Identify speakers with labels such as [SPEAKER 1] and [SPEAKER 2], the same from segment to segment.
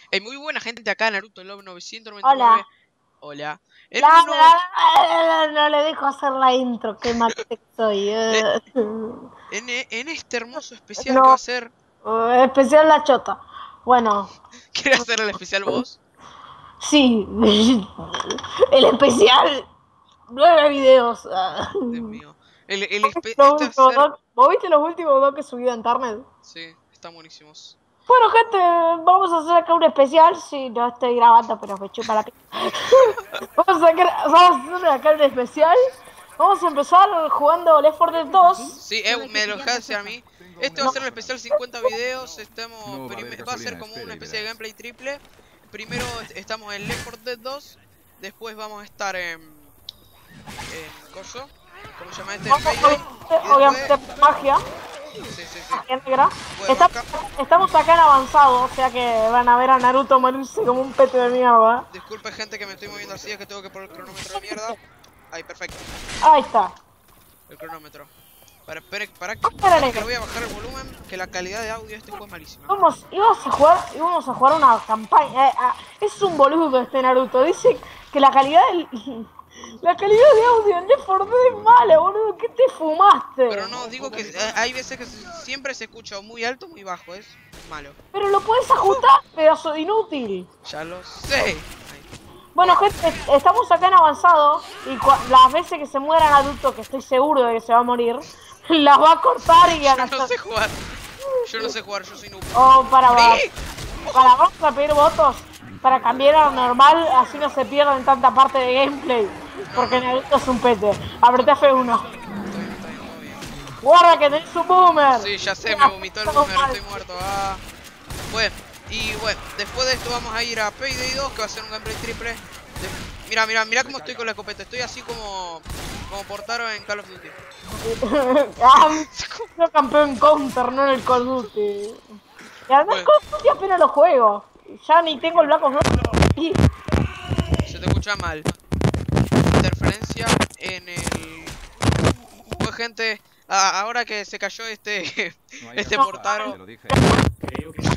[SPEAKER 1] Muy buena gente de acá, Naruto Love 999.
[SPEAKER 2] Hola.
[SPEAKER 1] Hola. En
[SPEAKER 2] La,
[SPEAKER 1] un nuevo...
[SPEAKER 2] no le dejo hacer la intro, qué mal que soy.
[SPEAKER 1] eh, en este hermoso especial que va
[SPEAKER 2] No,
[SPEAKER 1] a ser...
[SPEAKER 2] especial la chota. Bueno,
[SPEAKER 1] ¿Quieres hacer el especial vos?
[SPEAKER 2] sí. El especial. 9 videos.
[SPEAKER 1] Dios mío.
[SPEAKER 2] Los
[SPEAKER 1] Este va a
[SPEAKER 2] últimos
[SPEAKER 1] ser...
[SPEAKER 2] dos- ¿Vos viste los últimos dos que subí a internet?
[SPEAKER 1] Sí, están buenísimos.
[SPEAKER 2] Bueno, gente, vamos a hacer acá un especial. Sí, no estoy grabando, pero me chupa la p. Vamos a hacer acá un especial. Vamos a empezar jugando Left 4 Dead 2.
[SPEAKER 1] Sí, me lo dejaste a mí. Este va a
[SPEAKER 2] No,
[SPEAKER 1] ser el especial 50 videos.
[SPEAKER 3] No va a haber
[SPEAKER 1] Va a ser
[SPEAKER 3] gasolina,
[SPEAKER 1] como una
[SPEAKER 3] espere y
[SPEAKER 1] especie de
[SPEAKER 3] verás.
[SPEAKER 1] gameplay triple. Primero estamos en Left 4 Dead 2. Después vamos a estar en Coso. ¿Cómo se llama este? En Payday. Y
[SPEAKER 2] obviamente
[SPEAKER 1] después...
[SPEAKER 2] magia.
[SPEAKER 1] Sí, sí, sí.
[SPEAKER 2] Magia negra.
[SPEAKER 1] Después de Maca.
[SPEAKER 2] Estamos acá en avanzado, o sea que van a ver a Naruto morirse como un pete de mierda.
[SPEAKER 1] Disculpe gente que me estoy moviendo así, es que tengo que poner el cronómetro de mierda. Ahí, perfecto.
[SPEAKER 2] Ahí está.
[SPEAKER 1] El cronómetro. Para
[SPEAKER 2] Espera,
[SPEAKER 1] que le voy a bajar el volumen, que la calidad de audio de este juego es malísima.
[SPEAKER 2] íbamos a jugar una campaña. Es un boludo este Naruto. Dice que la calidad de audio en Left 4 Dead es mala, boludo. ¿Qué te fumaste?
[SPEAKER 1] Pero no, digo que hay veces que siempre se escucha muy alto o muy bajo, es malo.
[SPEAKER 2] Pero lo puedes ajustar, pedazo de inútil.
[SPEAKER 1] Ya lo sé. Ahí.
[SPEAKER 2] Bueno, gente, estamos acá en avanzado y las veces que se muera Naruto, que estoy seguro de que se va a morir, las va a cortar y a
[SPEAKER 1] Yo no sé jugar. Yo no sé jugar, yo soy noob.
[SPEAKER 2] Vamos a pedir votos para cambiar a normal, así no se pierden tanta parte de gameplay. Porque Naruto es un pete. Apreté F1.
[SPEAKER 1] Está bien, todo bien.
[SPEAKER 2] Guarda que tenés un boomer.
[SPEAKER 1] Sí, ya sé, me vomitó el boomer, estoy muerto. Bueno, después de esto vamos a ir a Payday 2, que va a ser un gameplay triple. Mira cómo estoy con la escopeta. Estoy así como Portaro en Call of Duty.
[SPEAKER 2] Yo campeón en Counter, no en el Call of Duty. Y además
[SPEAKER 1] Bueno.
[SPEAKER 2] Call of Duty apenas lo juego. Ya ni tengo el Black Ops 2.
[SPEAKER 1] Se te escucha mal. Interferencia en el... Pues gente, ahora que se cayó este Portaro...
[SPEAKER 3] Te lo dije.
[SPEAKER 4] Creo que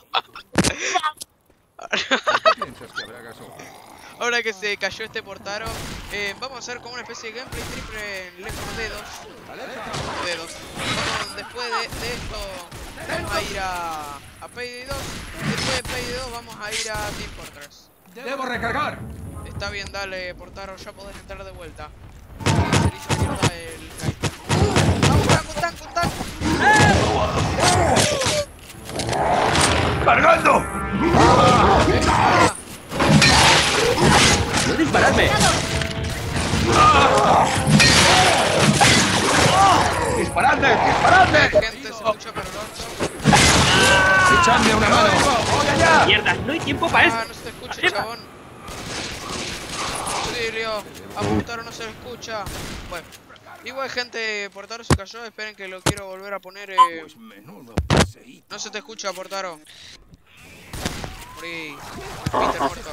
[SPEAKER 3] ¿Por qué piensas que habrá gasolina?
[SPEAKER 1] Ahora que se cayó este Portaro, vamos a hacer como una especie de gameplay triple en Left 4 Dead 2. Después de esto vamos a ir a Payday 2. Después de Payday 2 vamos a ir a Team Fortress.
[SPEAKER 3] ¡Debo recargar!
[SPEAKER 1] Está bien, dale Portaro, ya podés entrar de vuelta. Se le hizo mierda el kite. ¡Un tanque!
[SPEAKER 3] ¡Cargando!
[SPEAKER 4] ¡No disparadme!
[SPEAKER 3] ¡Disparadme! ¡Disparadme!
[SPEAKER 1] Gente, se escucha pero
[SPEAKER 3] ¡Echadme una mano! ¡Voy allá!
[SPEAKER 4] ¡Mierda! ¡No hay tiempo para esto!
[SPEAKER 1] no se te escucha, chabón. Auxilio, a Portaro no se le escucha. Bueno, igual gente, Portaro se cayó, esperen que lo quiero volver a poner.
[SPEAKER 3] Pues menudo paseíto.
[SPEAKER 1] No se te escucha, Portaro. Morí. Peter muerto.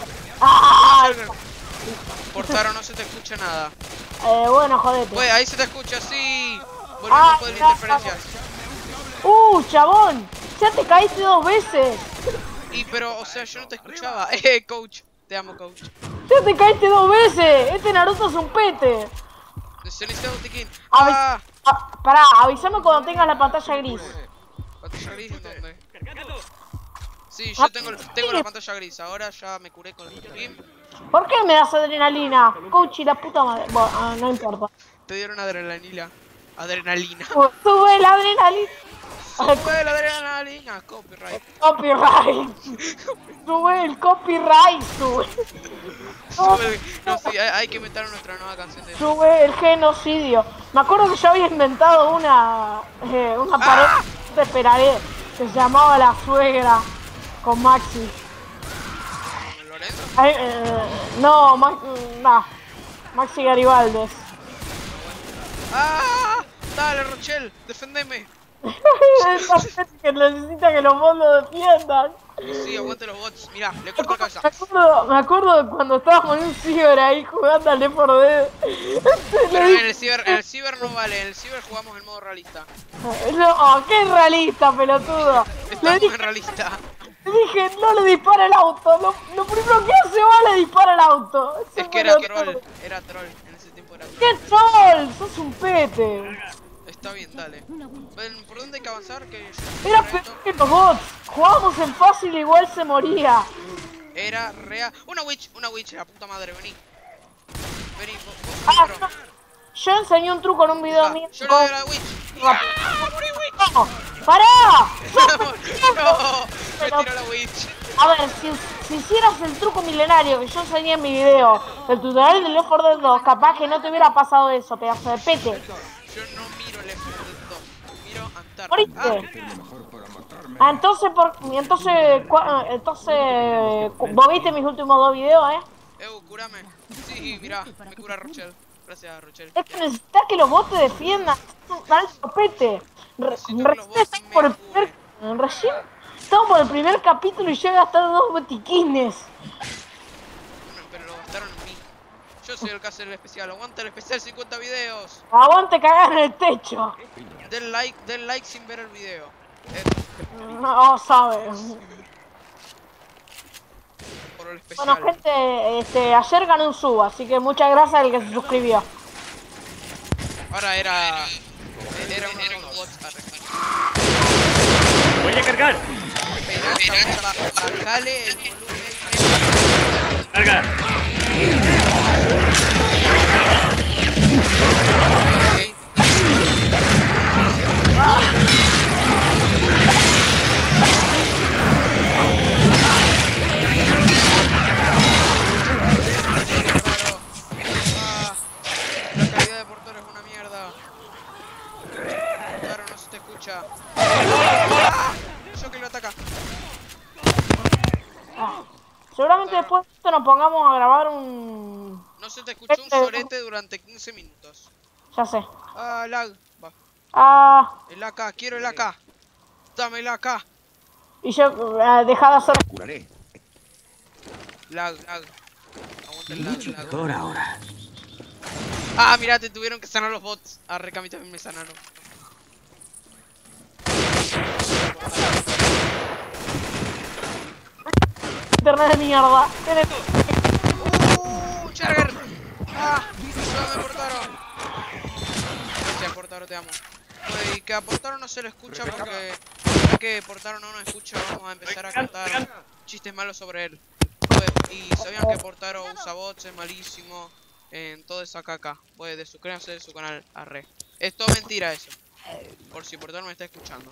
[SPEAKER 1] Portaro, no se te escucha nada.
[SPEAKER 2] Bueno, jodete.
[SPEAKER 1] Pues ahí se te escucha, sí. Volvemos por las interferencias.
[SPEAKER 2] Chabón, ya te caíste 2 veces.
[SPEAKER 1] Pero, o sea, yo no te escuchaba. Coach, te amo, coach.
[SPEAKER 2] Ya te caíste 2 veces. Este Naruto es un pete.
[SPEAKER 1] Necesito un tiquín.
[SPEAKER 2] Pará, avísame cuando tengas la pantalla gris.
[SPEAKER 1] ¿Pantalla gris en dónde? Sí, yo tengo la pantalla gris. Ahora ya me curé con el tiquín.
[SPEAKER 2] ¿Por qué me das adrenalina? Coach y la puta madre. Bueno, no importa.
[SPEAKER 1] Te dieron adrenalina. Adrenalina.
[SPEAKER 2] Sube la adrenalina.
[SPEAKER 1] Sube la adrenalina. Copyright.
[SPEAKER 2] Copyright. Sube el copyright, sube.
[SPEAKER 1] No, sí, hay que inventar nuestra nueva canción de...
[SPEAKER 2] Sube el genocidio. Me acuerdo que yo había inventado una parodia, te esperaré, que se llamaba La Suegra, con Maxi.
[SPEAKER 1] ¿Lorenzo?
[SPEAKER 2] No, Maxi Garibaldes.
[SPEAKER 1] Dale, Rochelle, defendeme.
[SPEAKER 2] Esa gente que necesita que los bots lo defiendan.
[SPEAKER 1] Sí, aguante los bots. Mirá, le corto la cabeza.
[SPEAKER 2] Me acuerdo de cuando estábamos en un ciber ahí jugando al Left 4 Dead.
[SPEAKER 1] Pero en el ciber no vale, en el ciber jugamos en modo realista.
[SPEAKER 2] No, qué realista, pelotudo.
[SPEAKER 1] Estamos en realista.
[SPEAKER 2] Dije, no le dispara el auto. Lo primero que hace va le dispara el auto.
[SPEAKER 1] Es que era troll. Era troll. En ese tiempo era troll.
[SPEAKER 2] ¡Qué troll! Sos un pete.
[SPEAKER 1] Está bien, dale. Ven, ¿por dónde hay que avanzar? Que
[SPEAKER 2] Era peor que los bots. Jugábamos en fácil y igual se moría.
[SPEAKER 1] Era real. Una witch, la puta madre, vení. Vení, vos
[SPEAKER 2] Ah,
[SPEAKER 1] otro.
[SPEAKER 2] yo enseñé un truco en un video mío.
[SPEAKER 1] Yo le doy a la witch. ¡Morí, witch!
[SPEAKER 2] ¡No! ¡Pará!
[SPEAKER 1] No, me tiró la witch.
[SPEAKER 2] A ver, si hicieras el truco milenario que yo enseñé en mi video, el tutorial de Left 4 Dead 2, capaz que no te hubiera pasado eso, pedazo de pete.
[SPEAKER 1] Yo no miro Left 4 Dead 2, miro Antarctica.
[SPEAKER 2] Moriste. Ah, entonces, vos viste mis últimos 2 videos,
[SPEAKER 1] Curame. Sí, mirá, me cura Rochelle. Gracias, Rochelle.
[SPEAKER 2] Es que necesitas que los bots te defiendan. Es un alto pete. Recién estamos por el primer capítulo y ya gastaron 2 botiquines.
[SPEAKER 1] Bueno, pero lo gastaron en mí. Yo soy el que hace el especial. Aguanta el especial 50 videos.
[SPEAKER 2] Aguante cagar en el techo.
[SPEAKER 1] Den like sin ver el video.
[SPEAKER 2] No sabes.
[SPEAKER 1] Por el especial.
[SPEAKER 2] Bueno, gente, ayer gané un sub, así que muchas gracias al que se suscribió.
[SPEAKER 1] Ahora era uno de los bots a recargar.
[SPEAKER 4] Voy a cargar.
[SPEAKER 1] Bajale el volumen.
[SPEAKER 4] Carga.
[SPEAKER 1] La calidad de portero es una mierda. Claro, no se te escucha. Yo que lo ataca.
[SPEAKER 2] Seguramente después de esto nos pongamos a grabar un...
[SPEAKER 1] No se te escuchó un sorete durante 15 minutos.
[SPEAKER 2] Ya sé.
[SPEAKER 1] Ah, lag. Va.
[SPEAKER 2] El
[SPEAKER 1] El AK, quiero el AK. Dame el AK.
[SPEAKER 2] Y yo, dejá de hacer...
[SPEAKER 3] Curaré.
[SPEAKER 1] Lag. Aguanta el lag.
[SPEAKER 3] Mejor ahora.
[SPEAKER 1] Ah, mirá, te tuvieron que sanar los bots. Ah, a mí también me sanaron.
[SPEAKER 2] Internet de mierda.
[SPEAKER 1] Charger. Ah, me portaron. Gracias, Portaro, te amo. Y que a Portaro no se lo escucha porque ya que Portaro no nos escucha, vamos a empezar a contar chistes malos sobre él. Y sabían que Portaro usa bots, es malísimo, en toda esa caca. Pues suscríbanse de su canal, arre. Es todo mentira eso. Por si Portaro me está escuchando.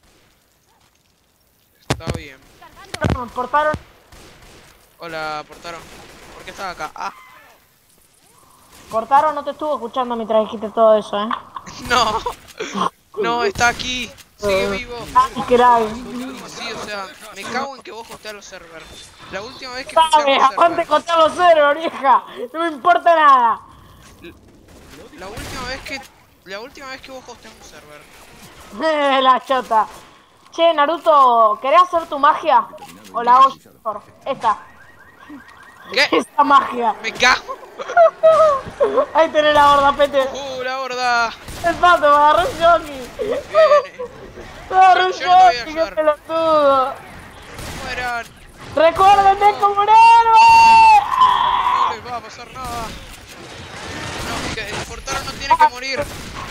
[SPEAKER 1] Está bien.
[SPEAKER 2] Portaron.
[SPEAKER 1] Hola, Portaro. ¿Por qué estás acá? Ah,
[SPEAKER 2] Portaron no te estuvo escuchando mientras dijiste todo eso,
[SPEAKER 1] no. No, está aquí. Sigue vivo.
[SPEAKER 2] Ay, crack.
[SPEAKER 1] Sí, o sea, me cago en que vos hosteas los servers. La última vez que
[SPEAKER 2] Sabes, aguante contar los ceros, vieja. No me importa nada.
[SPEAKER 1] La última vez que vos hosteas un server.
[SPEAKER 2] La chota. Che, Naruto, ¿querés hacer tu magia? O la hago yo mejor. Esta.
[SPEAKER 1] ¿Qué?
[SPEAKER 2] Esta magia.
[SPEAKER 1] Me cago.
[SPEAKER 2] Ahí tenés la gorda, pete.
[SPEAKER 1] La gorda.
[SPEAKER 2] El pato, me agarró un jockey.
[SPEAKER 1] Viene.
[SPEAKER 2] Me agarró un
[SPEAKER 1] Yo no te voy a
[SPEAKER 2] jockey, qué
[SPEAKER 1] ayudar.
[SPEAKER 2] pelotudo.
[SPEAKER 1] Mueran.
[SPEAKER 2] Recuérdenme como un héroe.
[SPEAKER 1] No les va a pasar nada. No, que el Portaro no tiene que morir.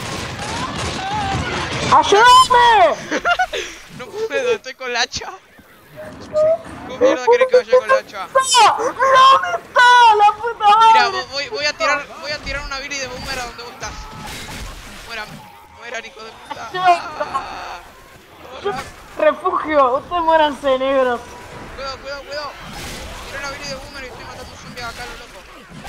[SPEAKER 2] ¡Ayúdame!
[SPEAKER 1] No puedo, estoy con la hacha. ¿Cómo mierda querés que vaya con la hacha?
[SPEAKER 2] ¡Mira dónde está! ¡La puta
[SPEAKER 1] Mira,
[SPEAKER 2] madre!
[SPEAKER 1] voy a tirar una Billy de boomer a donde vos estás. Mueran, hijo de puta. Ah,
[SPEAKER 2] Refugio, ustedes muéranse, negros.
[SPEAKER 1] Cuidado. Tiré una Billy de boomer y estoy matando zombies acá, lo loco.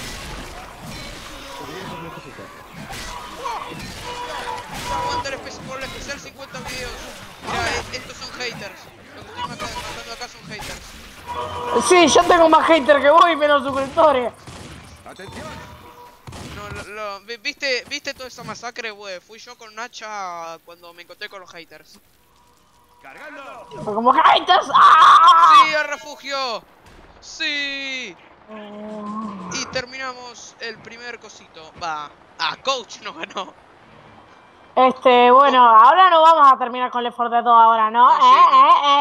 [SPEAKER 1] Aguanta el por el especial 50 videos. Mira, estos son haters. Lo que estoy matando acá son haters.
[SPEAKER 2] Sí, yo tengo más hater que vos y menos suscriptores.
[SPEAKER 3] ¡Atención!
[SPEAKER 1] No, ¿viste toda esa masacre, wey? Fui yo con un hacha cuando me encontré con los haters.
[SPEAKER 3] ¡Cargando!
[SPEAKER 2] Como haters. ¡Ah!
[SPEAKER 1] ¡Sí, al refugio! ¡Sí! Y terminamos el primer cosito. Va. Ah, Coach nos ganó.
[SPEAKER 2] Bueno, ahora no vamos a terminar con Left 4 Dead 2 ahora, ¿no?
[SPEAKER 1] No, sí,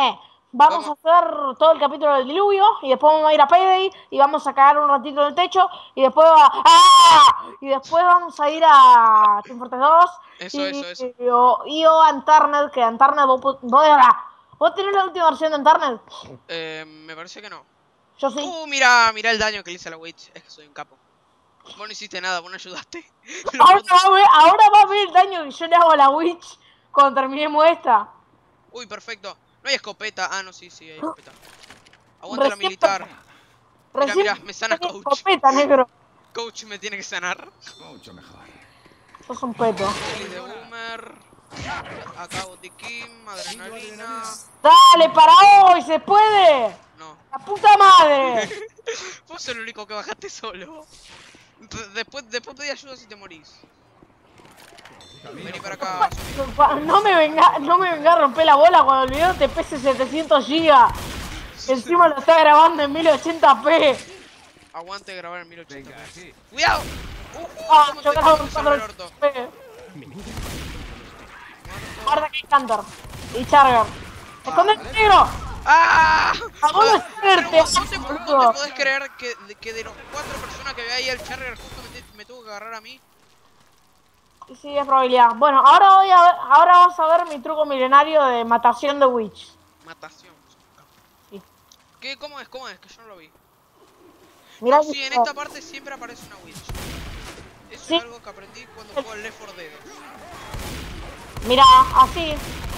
[SPEAKER 2] Vamos a hacer todo el capítulo del diluvio y después vamos a ir a Payday y vamos a cagar un ratito en el techo y después y después vamos a ir a Team Fortress 2
[SPEAKER 1] Eso.
[SPEAKER 2] y o a Unturned, que Unturned ¿Vos tenés la última versión de Unturned?
[SPEAKER 1] Me parece que no.
[SPEAKER 2] Yo sí.
[SPEAKER 1] Mira el daño que le hice a la Witch. Es que soy un capo. Vos no hiciste nada, vos no ayudaste.
[SPEAKER 2] Ahora va a ver el daño que yo le hago a la Witch cuando terminemos esta.
[SPEAKER 1] Uy, perfecto. No hay escopeta. Ah, no, sí, hay escopeta. Aguanta la militar. Mira, me sana Coach.
[SPEAKER 2] Escopeta, negro.
[SPEAKER 1] Coach me tiene que sanar.
[SPEAKER 3] Mucho mejor.
[SPEAKER 2] Sos un peto.
[SPEAKER 1] De Boomer. Acá Botiquín, adrenalina.
[SPEAKER 2] Dale, para hoy, ¿se puede?
[SPEAKER 1] No.
[SPEAKER 2] ¡La puta madre!
[SPEAKER 1] Vos sos el único que bajaste solo. Después pedí ayuda si te morís. Vení para acá.
[SPEAKER 2] No me venga a romper la bola cuando el video te pese 700 GB. Encima lo está grabando en 1080p.
[SPEAKER 1] Aguante grabar en 1080p.
[SPEAKER 3] Venga, sí.
[SPEAKER 1] ¡Cuidado! ¿Cómo
[SPEAKER 2] Yo
[SPEAKER 1] te
[SPEAKER 2] grabo
[SPEAKER 1] metes
[SPEAKER 2] en
[SPEAKER 1] sobre el orto?
[SPEAKER 2] 480p. Guarda que hay Cantor y Charger. ¡Escondete, negro!
[SPEAKER 1] ¡Ah!
[SPEAKER 2] ¡Vamos a hacerte!
[SPEAKER 1] ¿Vos te podés creer que de los 4 personas que ve ahí el Charger justo me tuvo que agarrar a mí?
[SPEAKER 2] Sí, es probabilidad. Bueno, ahora vas a ver mi truco milenario de matación de Witch.
[SPEAKER 1] Matación.
[SPEAKER 2] Sí.
[SPEAKER 1] ¿Qué? ¿Cómo es? Que yo no lo vi.
[SPEAKER 2] Mirá
[SPEAKER 1] No, sí, en esta parte siempre aparece una Witch. Eso
[SPEAKER 2] Sí.
[SPEAKER 1] es algo que aprendí cuando juego el Left 4 Dead.
[SPEAKER 2] Mirá, así.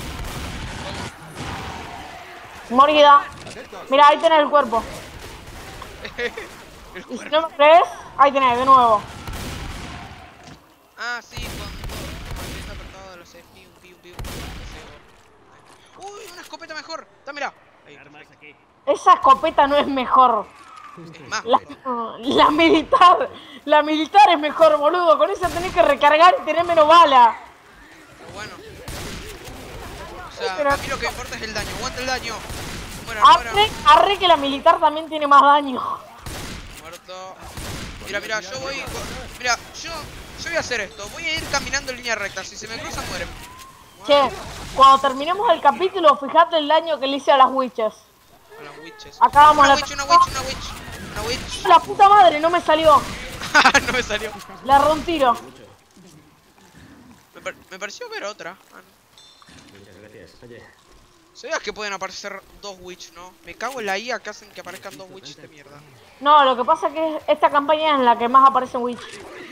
[SPEAKER 2] Morida. Mirá, ahí tenés el cuerpo.
[SPEAKER 1] El
[SPEAKER 2] Y si
[SPEAKER 1] cuerpo.
[SPEAKER 2] no me crees, ahí tenés, de nuevo.
[SPEAKER 1] Ah, sí, con manteniendo apretado de los piu. Uy, una escopeta mejor. Está, mirá. Ahí,
[SPEAKER 4] Armas
[SPEAKER 1] perfecto.
[SPEAKER 4] aquí.
[SPEAKER 2] Esa escopeta no es mejor.
[SPEAKER 1] Es más,
[SPEAKER 2] La militar es mejor, boludo. Con esa tenés que recargar y tener menos bala.
[SPEAKER 1] pero bueno. O sea,
[SPEAKER 2] Pero-
[SPEAKER 1] a mí lo que importa es el daño. Aguanta el daño. Muera.
[SPEAKER 2] Arre que la militar también tiene más daño.
[SPEAKER 1] Muerto. Mira, yo voy. Mira, yo voy a hacer esto. Voy a ir caminando en línea recta. Si se me cruzan, mueren.
[SPEAKER 2] Che, cuando terminemos el capítulo, fijate el daño que le hice a las witches.
[SPEAKER 1] A las witches.
[SPEAKER 2] Acá vamos
[SPEAKER 1] Una
[SPEAKER 2] a
[SPEAKER 1] witch. Una witch.
[SPEAKER 2] La puta madre, no me salió.
[SPEAKER 1] No me salió.
[SPEAKER 2] Le erró un tiro.
[SPEAKER 1] Me pareció ver otra. Ah, no.
[SPEAKER 4] Muchas gracias. Oye,
[SPEAKER 1] ¿Sabías que pueden aparecer 2 witch, no? Me cago en la IA que hacen que aparezcan 2 witch de mierda.
[SPEAKER 2] No, lo que pasa es que esta campaña es en la que más aparecen witch.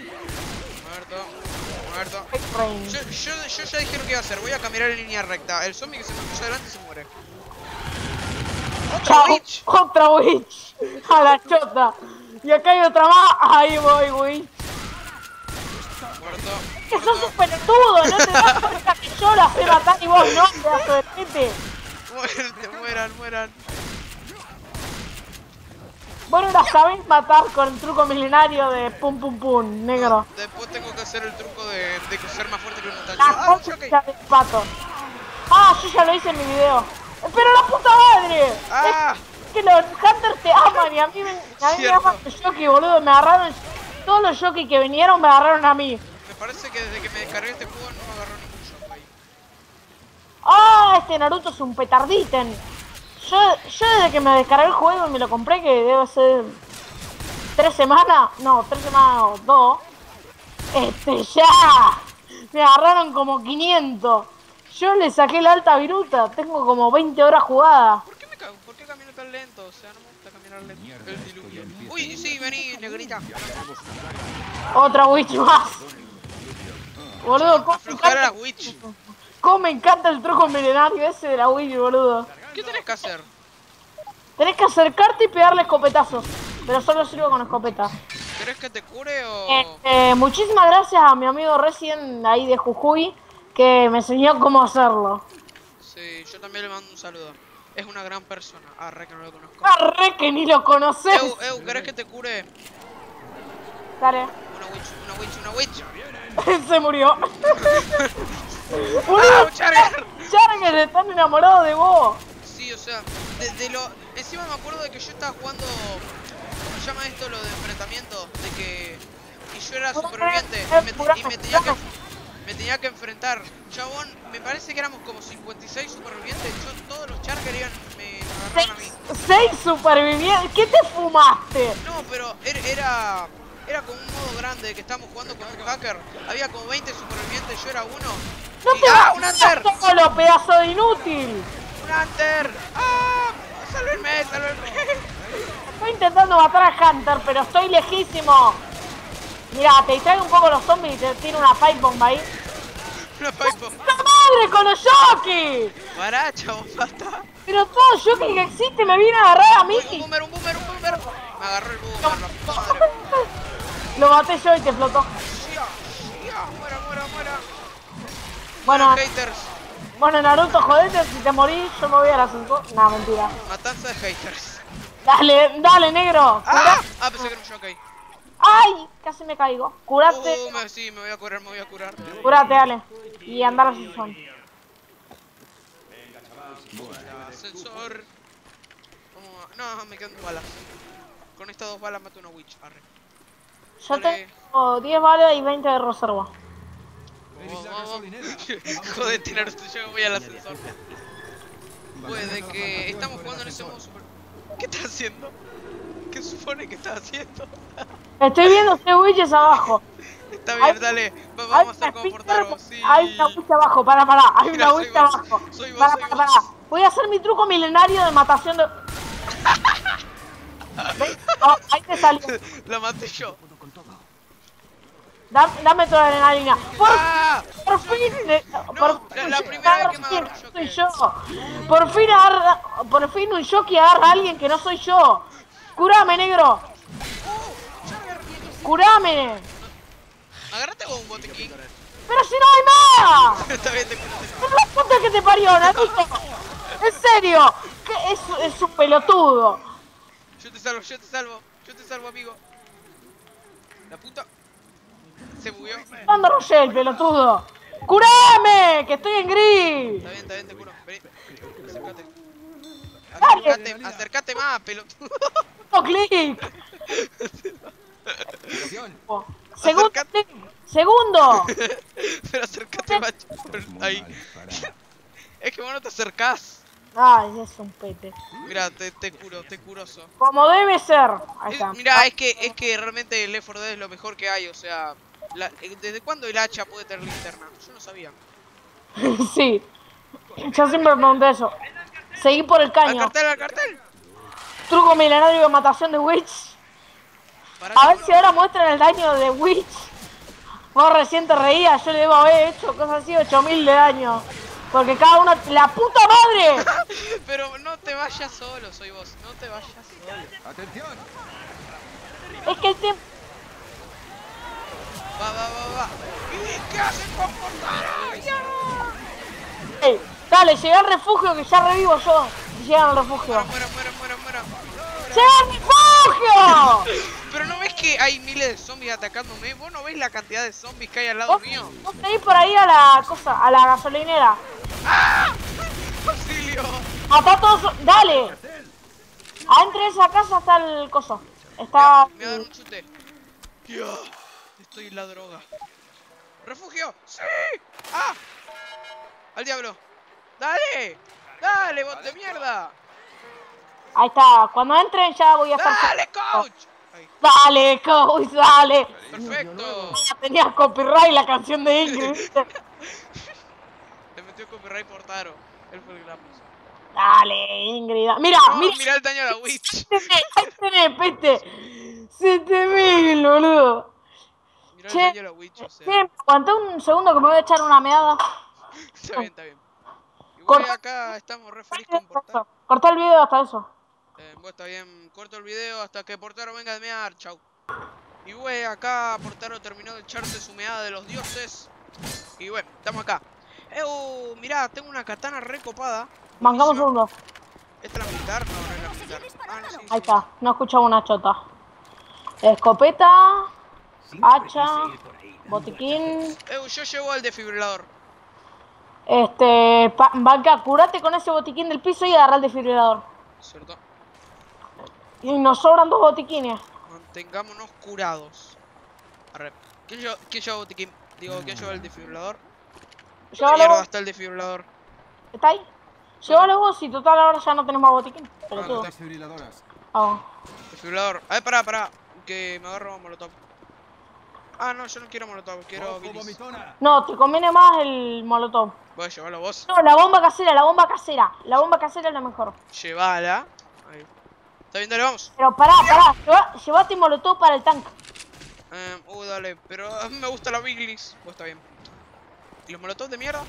[SPEAKER 1] Muerto.
[SPEAKER 2] Range.
[SPEAKER 1] Yo ya dije lo que iba a hacer. Voy a caminar en línea recta. El zombie que se me cruza adelante se muere. ¡Otra
[SPEAKER 2] Chao,
[SPEAKER 1] witch!
[SPEAKER 2] otra witch. A la chota. Y acá hay otra más. Ahí voy, witch.
[SPEAKER 1] Muerto.
[SPEAKER 2] Que sos un pelotudo, no te das cuenta que yo la sé matar y vos no, pedazo de tete.
[SPEAKER 1] Mueran.
[SPEAKER 2] Vos no la sabés matar con el truco milenario de pum pum pum, negro.
[SPEAKER 1] Después tengo que hacer el truco de ser más fuerte que un muchacho.
[SPEAKER 2] La
[SPEAKER 1] Ah,
[SPEAKER 2] concha
[SPEAKER 1] ok.
[SPEAKER 2] del pato. Yo ya lo hice en mi video. ¡Pero la puta madre!
[SPEAKER 1] Ah,
[SPEAKER 2] Es que los hunters te aman y a mí me
[SPEAKER 1] Cierto.
[SPEAKER 2] aman los jockey, boludo. Me agarraron. Todos los jockey que vinieron me agarraron a mí.
[SPEAKER 1] me parece que desde que me descargué este juego no me agarró ningún shock ahí.
[SPEAKER 2] Este Naruto es un petarditen. Yo desde que me descargué el juego y me lo compré, que debe ser 3 semanas. No, 3 semanas o 2. Ya. Me agarraron como 500. Yo le saqué la alta viruta. Tengo como 20 horas jugadas.
[SPEAKER 1] ¿Por qué me cago? ¿Por qué camino tan lento? O sea, no me gusta caminar lento. El diluvio. Uy, sí, vení, negrita.
[SPEAKER 2] Otra witch más. Boludo,
[SPEAKER 1] Aflojar a la witch.
[SPEAKER 2] cómo me encanta el truco milenario ese de la witch, boludo.
[SPEAKER 1] ¿Qué tenés que hacer?
[SPEAKER 2] Tenés que acercarte y pegarle escopetazos. Pero solo sirve con escopeta.
[SPEAKER 1] ¿Querés que te cure o...?
[SPEAKER 2] Muchísimas gracias a mi amigo Resident ahí de Jujuy, que me enseñó cómo hacerlo.
[SPEAKER 1] Sí, yo también le mando un saludo. Es una gran persona. Ah, re que no lo conozco.
[SPEAKER 2] Arre que ni lo conoces.
[SPEAKER 1] ¿Querés que te cure?
[SPEAKER 2] Dale.
[SPEAKER 1] Una witch.
[SPEAKER 2] Se murió.
[SPEAKER 1] ¡Ah, un Charger!
[SPEAKER 2] Charger, están enamorados de vos.
[SPEAKER 1] Sí, o sea, encima me acuerdo de que yo estaba jugando... ¿Cómo se llama esto? Lo de enfrentamiento. De que... Y yo era superviviente. Y me tenía que enfrentar. Chabón, me parece que éramos como 56 supervivientes. Todos los Charger me agarraron a mí.
[SPEAKER 2] 6 supervivientes. ¿Qué te fumaste?
[SPEAKER 1] No, pero era como un modo grande que estábamos jugando con un hacker. Había como 20 supervivientes, yo era uno.
[SPEAKER 2] ¡No
[SPEAKER 1] Y-
[SPEAKER 2] te
[SPEAKER 1] ¡Ah,
[SPEAKER 2] vas
[SPEAKER 1] un Hunter!
[SPEAKER 2] solo, pedazo de inútil!
[SPEAKER 1] ¡Un Hunter! ¡Ah! ¡Sálvenme, sálvenme!
[SPEAKER 2] Estoy intentando matar a Hunter, pero estoy lejísimo. Mira, te distrae un poco los zombies y te tira una pipe bomb ahí.
[SPEAKER 1] Una pipe bomb.
[SPEAKER 2] ¡La madre con los Shoki!
[SPEAKER 1] Pará, chabón, basta.
[SPEAKER 2] Pero todo Shoki que existe me viene a agarrar a mí.
[SPEAKER 1] Uy, un boomer, un boomer, un boomer. Me agarró el boomer, la puta madre.
[SPEAKER 2] Lo maté yo y te explotó.
[SPEAKER 1] ¡Shia! ¡Shia! ¡Muera, muera, muera!
[SPEAKER 2] Bueno,
[SPEAKER 1] Haters.
[SPEAKER 2] bueno, Naruto, jodete, si te morís, yo me voy al ascensor. No, mentira.
[SPEAKER 1] Matanza de haters.
[SPEAKER 2] Dale, dale, negro.
[SPEAKER 1] ¡Ah! Ah, pensé que era un shock ahí.
[SPEAKER 2] ¡Ay! Casi me caigo. Curate,
[SPEAKER 1] Sí, me voy a curar, me voy a curar.
[SPEAKER 2] curate, dale. Y andar al ascensor.
[SPEAKER 1] Ascensor. Vamos a... No, me quedan 2 balas. Con estas 2 balas mato una witch. Arre.
[SPEAKER 2] Yo
[SPEAKER 1] Dale.
[SPEAKER 2] tengo 10 balas y 20 de reserva.
[SPEAKER 1] Joder, Naruto, yo me voy al ascensor. Puede que estamos jugando en ese modo super... ¿Qué estás haciendo? ¿Qué supone que estás haciendo?
[SPEAKER 2] Estoy viendo ese witches abajo.
[SPEAKER 1] Está bien, dale. Vamos a hacer como Portaro. Sí.
[SPEAKER 2] Hay una witch abajo, pará. Hay
[SPEAKER 1] Mira,
[SPEAKER 2] una
[SPEAKER 1] soy
[SPEAKER 2] witch
[SPEAKER 1] vos,
[SPEAKER 2] abajo.
[SPEAKER 1] soy vos,
[SPEAKER 2] Pará,
[SPEAKER 1] soy
[SPEAKER 2] pará.
[SPEAKER 1] vos.
[SPEAKER 2] Voy a hacer mi truco milenario de matación de... ¿Ves? Oh, ahí te salió.
[SPEAKER 1] La maté yo.
[SPEAKER 2] Dame toda la adrenalina.
[SPEAKER 1] ¡Ah!
[SPEAKER 2] Por fin,
[SPEAKER 1] la primera vez que me agarró un
[SPEAKER 2] soy
[SPEAKER 1] Shoki.
[SPEAKER 2] yo. Por fin un Shoki agarra a alguien que no soy yo. Curame, negro. Curame.
[SPEAKER 1] Agárrate vos un botequín.
[SPEAKER 2] Pero si no hay más.
[SPEAKER 1] Está bien, te curo.
[SPEAKER 2] ¡Es la puta que te parió, Naruto! ¡En serio! ¿Qué? Es un pelotudo.
[SPEAKER 1] Yo te salvo, yo te salvo. Yo te salvo, amigo. La puta. Se bugueó.
[SPEAKER 2] ¿Cuándo rollé el pelotudo? ¡Curame! ¡Que estoy en gris!
[SPEAKER 1] Está bien, te curo. Vení. Acércate.
[SPEAKER 2] Dale.
[SPEAKER 1] Acércate más, pelotudo.
[SPEAKER 2] ¡No clic! Segundo
[SPEAKER 1] Acércate.
[SPEAKER 2] clic. Segundo.
[SPEAKER 1] Pero acércate más. Ahí. Es que vos no te acercás.
[SPEAKER 2] Ay, es un pete.
[SPEAKER 1] Mira, te curo, te curoso.
[SPEAKER 2] Como debe ser. Ahí está.
[SPEAKER 1] Mira, es que realmente el Left 4 Dead es lo mejor que hay, o sea, ¿desde cuándo el hacha puede tener linterna? Yo no sabía.
[SPEAKER 2] Sí. Yo siempre me pregunté eso. Seguí por el
[SPEAKER 1] ¡Al
[SPEAKER 2] caño.
[SPEAKER 1] cartel, al cartel!
[SPEAKER 2] Truco milenario de matación de Witch.
[SPEAKER 1] Para
[SPEAKER 2] A ver si ahora muestran el daño de Witch. Vos recién te reías, yo le debo haber hecho cosas así, 8000 de daño. Porque cada uno... ¡La puta madre!
[SPEAKER 1] Pero no te vayas solo, soy vos, no te vayas solo.
[SPEAKER 3] ¡Atención!
[SPEAKER 2] Es que el tiempo...
[SPEAKER 1] Va. ¿Y qué hacen con Portaro?
[SPEAKER 2] Ey, dale, llegué al refugio que ya revivo yo. Llegan al refugio.
[SPEAKER 1] Muera.
[SPEAKER 2] ¡Llegué al refugio!
[SPEAKER 1] Pero no ves que hay miles de zombies atacándome. ¿Vos no ves la cantidad de zombies que hay al lado mío?
[SPEAKER 2] Vos seguís por ahí a la cosa, a la gasolinera.
[SPEAKER 1] ¡Ah! ¡Auxilio!
[SPEAKER 2] Matá a todos... ¡Dale! Adentro de esa casa está el coso. Está...
[SPEAKER 1] Me voy a dar un chute. Dios, estoy en la droga. ¡Refugio! ¡Sí! ¡Ah! ¡Al diablo! ¡Dale! ¡Dale, bot de mierda!
[SPEAKER 2] Ahí está. Cuando entren ya voy a estar...
[SPEAKER 1] ¡Dale, coach! Ahí,
[SPEAKER 2] Dale, coach, dale.
[SPEAKER 1] perfecto.
[SPEAKER 2] Ya tenía copyright la canción de Ingrid.
[SPEAKER 1] Le metió copyright Portaro. Él fue el que la puso.
[SPEAKER 2] Dale, Ingrid. Mira,
[SPEAKER 1] No,
[SPEAKER 2] mira.
[SPEAKER 1] mirá el daño a la witch.
[SPEAKER 2] Ahí tenés, pete. 7000, boludo.
[SPEAKER 1] Mirá el
[SPEAKER 2] Che,
[SPEAKER 1] daño a la witch, o sea.
[SPEAKER 2] che, aguantá un segundo que me voy a echar una meada.
[SPEAKER 1] Está bien. Igual
[SPEAKER 2] Corta.
[SPEAKER 1] acá estamos re feliz con Portaro.
[SPEAKER 2] Cortá el video hasta eso.
[SPEAKER 1] Bueno, está bien, corto el video hasta que Portaro venga a mear, chau. Y güey, acá Portaro terminó de echarse su meada de los dioses. Y bueno, estamos acá. Mirá, tengo una katana recopada.
[SPEAKER 2] Mangamos un segundo.
[SPEAKER 1] ¿Esta es la militar? No, no es la militar. Ah, no, sí,
[SPEAKER 2] Ahí está, no escuchamos una chota. Escopeta, hacha, botiquín.
[SPEAKER 1] Yo llevo al desfibrilador.
[SPEAKER 2] Banca, curate con ese botiquín del piso y agarra el desfibrilador.
[SPEAKER 1] ¿Cierto?
[SPEAKER 2] Y nos sobran 2 botiquines.
[SPEAKER 1] Mantengámonos curados. Arre. ¿Quién lleva botiquín? Digo, ¿quién lleva el desfibrilador? ¿Qué
[SPEAKER 2] Llévalo.
[SPEAKER 1] mierda está el desfibrilador?
[SPEAKER 2] ¿Está ahí? Llévalo vos y total ahora ya no tenemos botiquín. Pero todo.
[SPEAKER 3] Desfibriladoras.
[SPEAKER 2] Ah.
[SPEAKER 1] Desfibrilador. Pará. Que me agarro molotov. Ah, no, yo no quiero molotov, quiero
[SPEAKER 3] Ojo,
[SPEAKER 1] bilis.
[SPEAKER 3] vomitona.
[SPEAKER 2] No, te conviene más el molotov.
[SPEAKER 1] Voy a llevarlo vos.
[SPEAKER 2] No, la bomba casera, la bomba casera. La bomba casera es la mejor.
[SPEAKER 1] Llevala. Ahí. ¿Está bien? Dale, vamos.
[SPEAKER 2] Pero pará. Llevate molotov para el tanque.
[SPEAKER 1] Dale. Pero a mí me gusta la bilis. Pues está bien. ¿Y los molotov de mierda?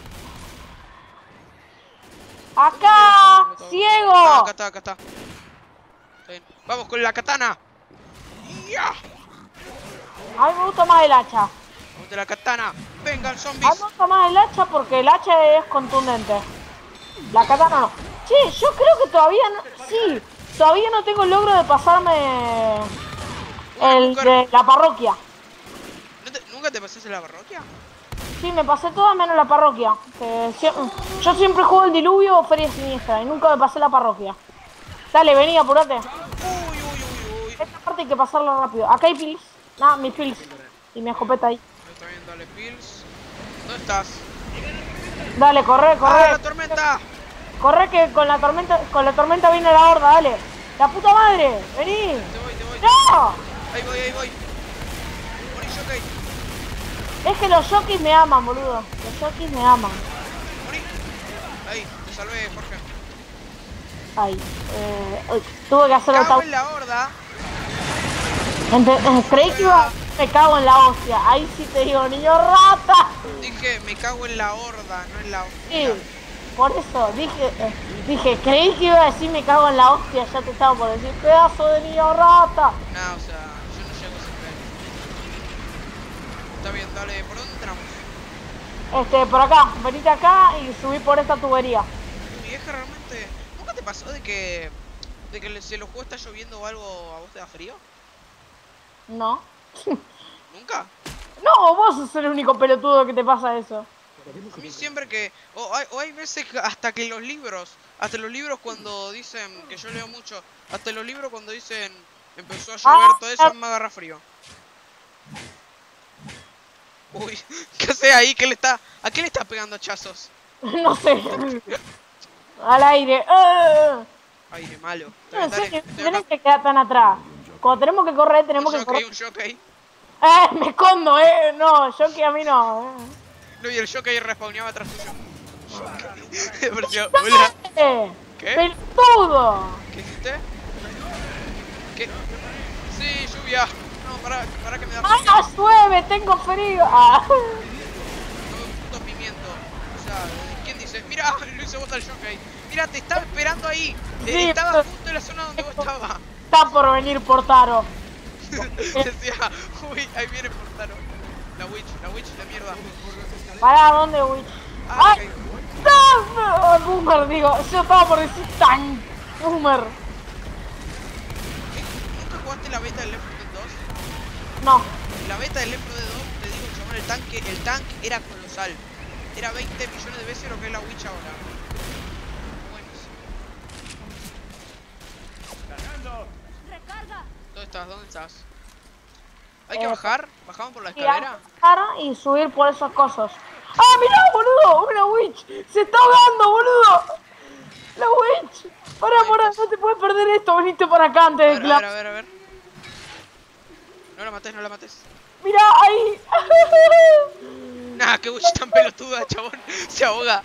[SPEAKER 2] ¡Acá! ¡Ciego!
[SPEAKER 1] Acá está. Está bien. Vamos con la katana. ¡Ya!
[SPEAKER 2] A mí me gusta más el hacha.
[SPEAKER 1] Vamos de la katana. Vengan
[SPEAKER 2] A mí
[SPEAKER 1] zombies.
[SPEAKER 2] me gusta más el hacha porque el hacha es contundente. La katana no. Che, yo creo que todavía no... Sí, todavía no tengo el logro de pasarme... El de la parroquia.
[SPEAKER 1] ¿Nunca te pasaste la parroquia?
[SPEAKER 2] Sí, me pasé todas menos la parroquia. Yo siempre juego el diluvio o feria siniestra y nunca me pasé la parroquia. Dale, vení, apurate.
[SPEAKER 1] Uy.
[SPEAKER 2] Esta parte hay que pasarla rápido. Acá hay pills. Nah, mis pills. Y mi escopeta ahí.
[SPEAKER 1] Está bien, dale, pills. ¿Dónde estás?
[SPEAKER 2] Dale, corre.
[SPEAKER 1] ¡Ah, la tormenta!
[SPEAKER 2] Corre que con la tormenta viene la horda, dale. ¡La puta madre! ¡Vení!
[SPEAKER 1] Te voy.
[SPEAKER 2] ¡No!
[SPEAKER 1] Ahí voy. Morí, Shockey.
[SPEAKER 2] Es que los jockeys me aman, boludo. Los jockeys me aman.
[SPEAKER 1] Morí. Ahí, te salvé, Jorge.
[SPEAKER 2] Ay, tuve que hacer el
[SPEAKER 1] Cago en la horda.
[SPEAKER 2] Creí que iba... Me cago en la hostia. Ahí sí te digo, niño rata.
[SPEAKER 1] Dije, me cago en la horda, no en la hostia.
[SPEAKER 2] Sí, por eso dije, creí que iba a decir me cago en la hostia. Ya te estaba por decir, pedazo de niño rata.
[SPEAKER 1] No, o sea, yo no llego a ese nivel. Está bien, dale, ¿por dónde entramos?
[SPEAKER 2] Por acá, venite acá y subí por esta tubería.
[SPEAKER 1] Mi vieja realmente... ¿Nunca te pasó de que si los juegos está lloviendo o algo, a vos te da frío?
[SPEAKER 2] No.
[SPEAKER 1] ¿Nunca?
[SPEAKER 2] No, vos sos el único pelotudo que te pasa eso.
[SPEAKER 1] A mí siempre que... O hay veces que hasta los libros cuando dicen, que yo leo mucho, hasta los libros cuando dicen empezó a llover, todo eso me agarra frío. Uy, ¿qué hace ahí? ¿A qué le está pegando hachazos?
[SPEAKER 2] No sé. Al aire.
[SPEAKER 1] Aire malo.
[SPEAKER 2] No sé,
[SPEAKER 1] Dale,
[SPEAKER 2] tenés que quedar tan atrás. Cuando tenemos que correr, tenemos que correr.
[SPEAKER 1] Un shockey.
[SPEAKER 2] Me escondo, no, yo que a mí no.
[SPEAKER 1] No, y el shockey respawneaba atrás tuyo. Me pareció, hola. ¿Qué?
[SPEAKER 2] ¡Pelotudo!
[SPEAKER 1] ¿Qué hiciste? ¿Qué? Sí, lluvia. No, para que me da frío.
[SPEAKER 2] ¡Ah, llueve! ¡Tengo frío! ¡Ah!
[SPEAKER 1] No, puto pimiento. O sea, ¿quién dice? Mira, lo hice vos al shockey. Mira, te estaba esperando ahí.
[SPEAKER 2] Sí,
[SPEAKER 1] Estaba justo en la zona donde vos estabas.
[SPEAKER 2] Está por venir Portaro.
[SPEAKER 1] Decía, uy, ahí viene Portaro. La witch de mierda.
[SPEAKER 2] ¿Para dónde, Witch?
[SPEAKER 1] Ah,
[SPEAKER 2] ¡Ay!
[SPEAKER 1] ok.
[SPEAKER 2] ¡No! Boomer, digo. Yo estaba por decir tan. Boomer.
[SPEAKER 1] ¿Nunca jugaste la beta del Left 4 Dead 2?
[SPEAKER 2] No.
[SPEAKER 1] La beta del Left 4 Dead 2, te digo, chabón, el tanque era colosal. Era 20 millones de veces lo que es la witch ahora. Buenísimo.
[SPEAKER 3] Cargando.
[SPEAKER 1] ¿Dónde estás? ¿Hay que bajar? ¿Bajamos por la
[SPEAKER 2] Sí,
[SPEAKER 1] escalera?
[SPEAKER 2] bajar y subir por esas cosas. ¡Ah, mirá, boludo! ¡Una witch! ¡Se está ahogando, boludo! ¡La witch! Pará, no te puedes perder esto. Veniste para acá antes de clavar.
[SPEAKER 1] A ver. No la mates.
[SPEAKER 2] ¡Mirá, ahí!
[SPEAKER 1] Nah, qué witch tan pelotuda, chabón. Se ahoga.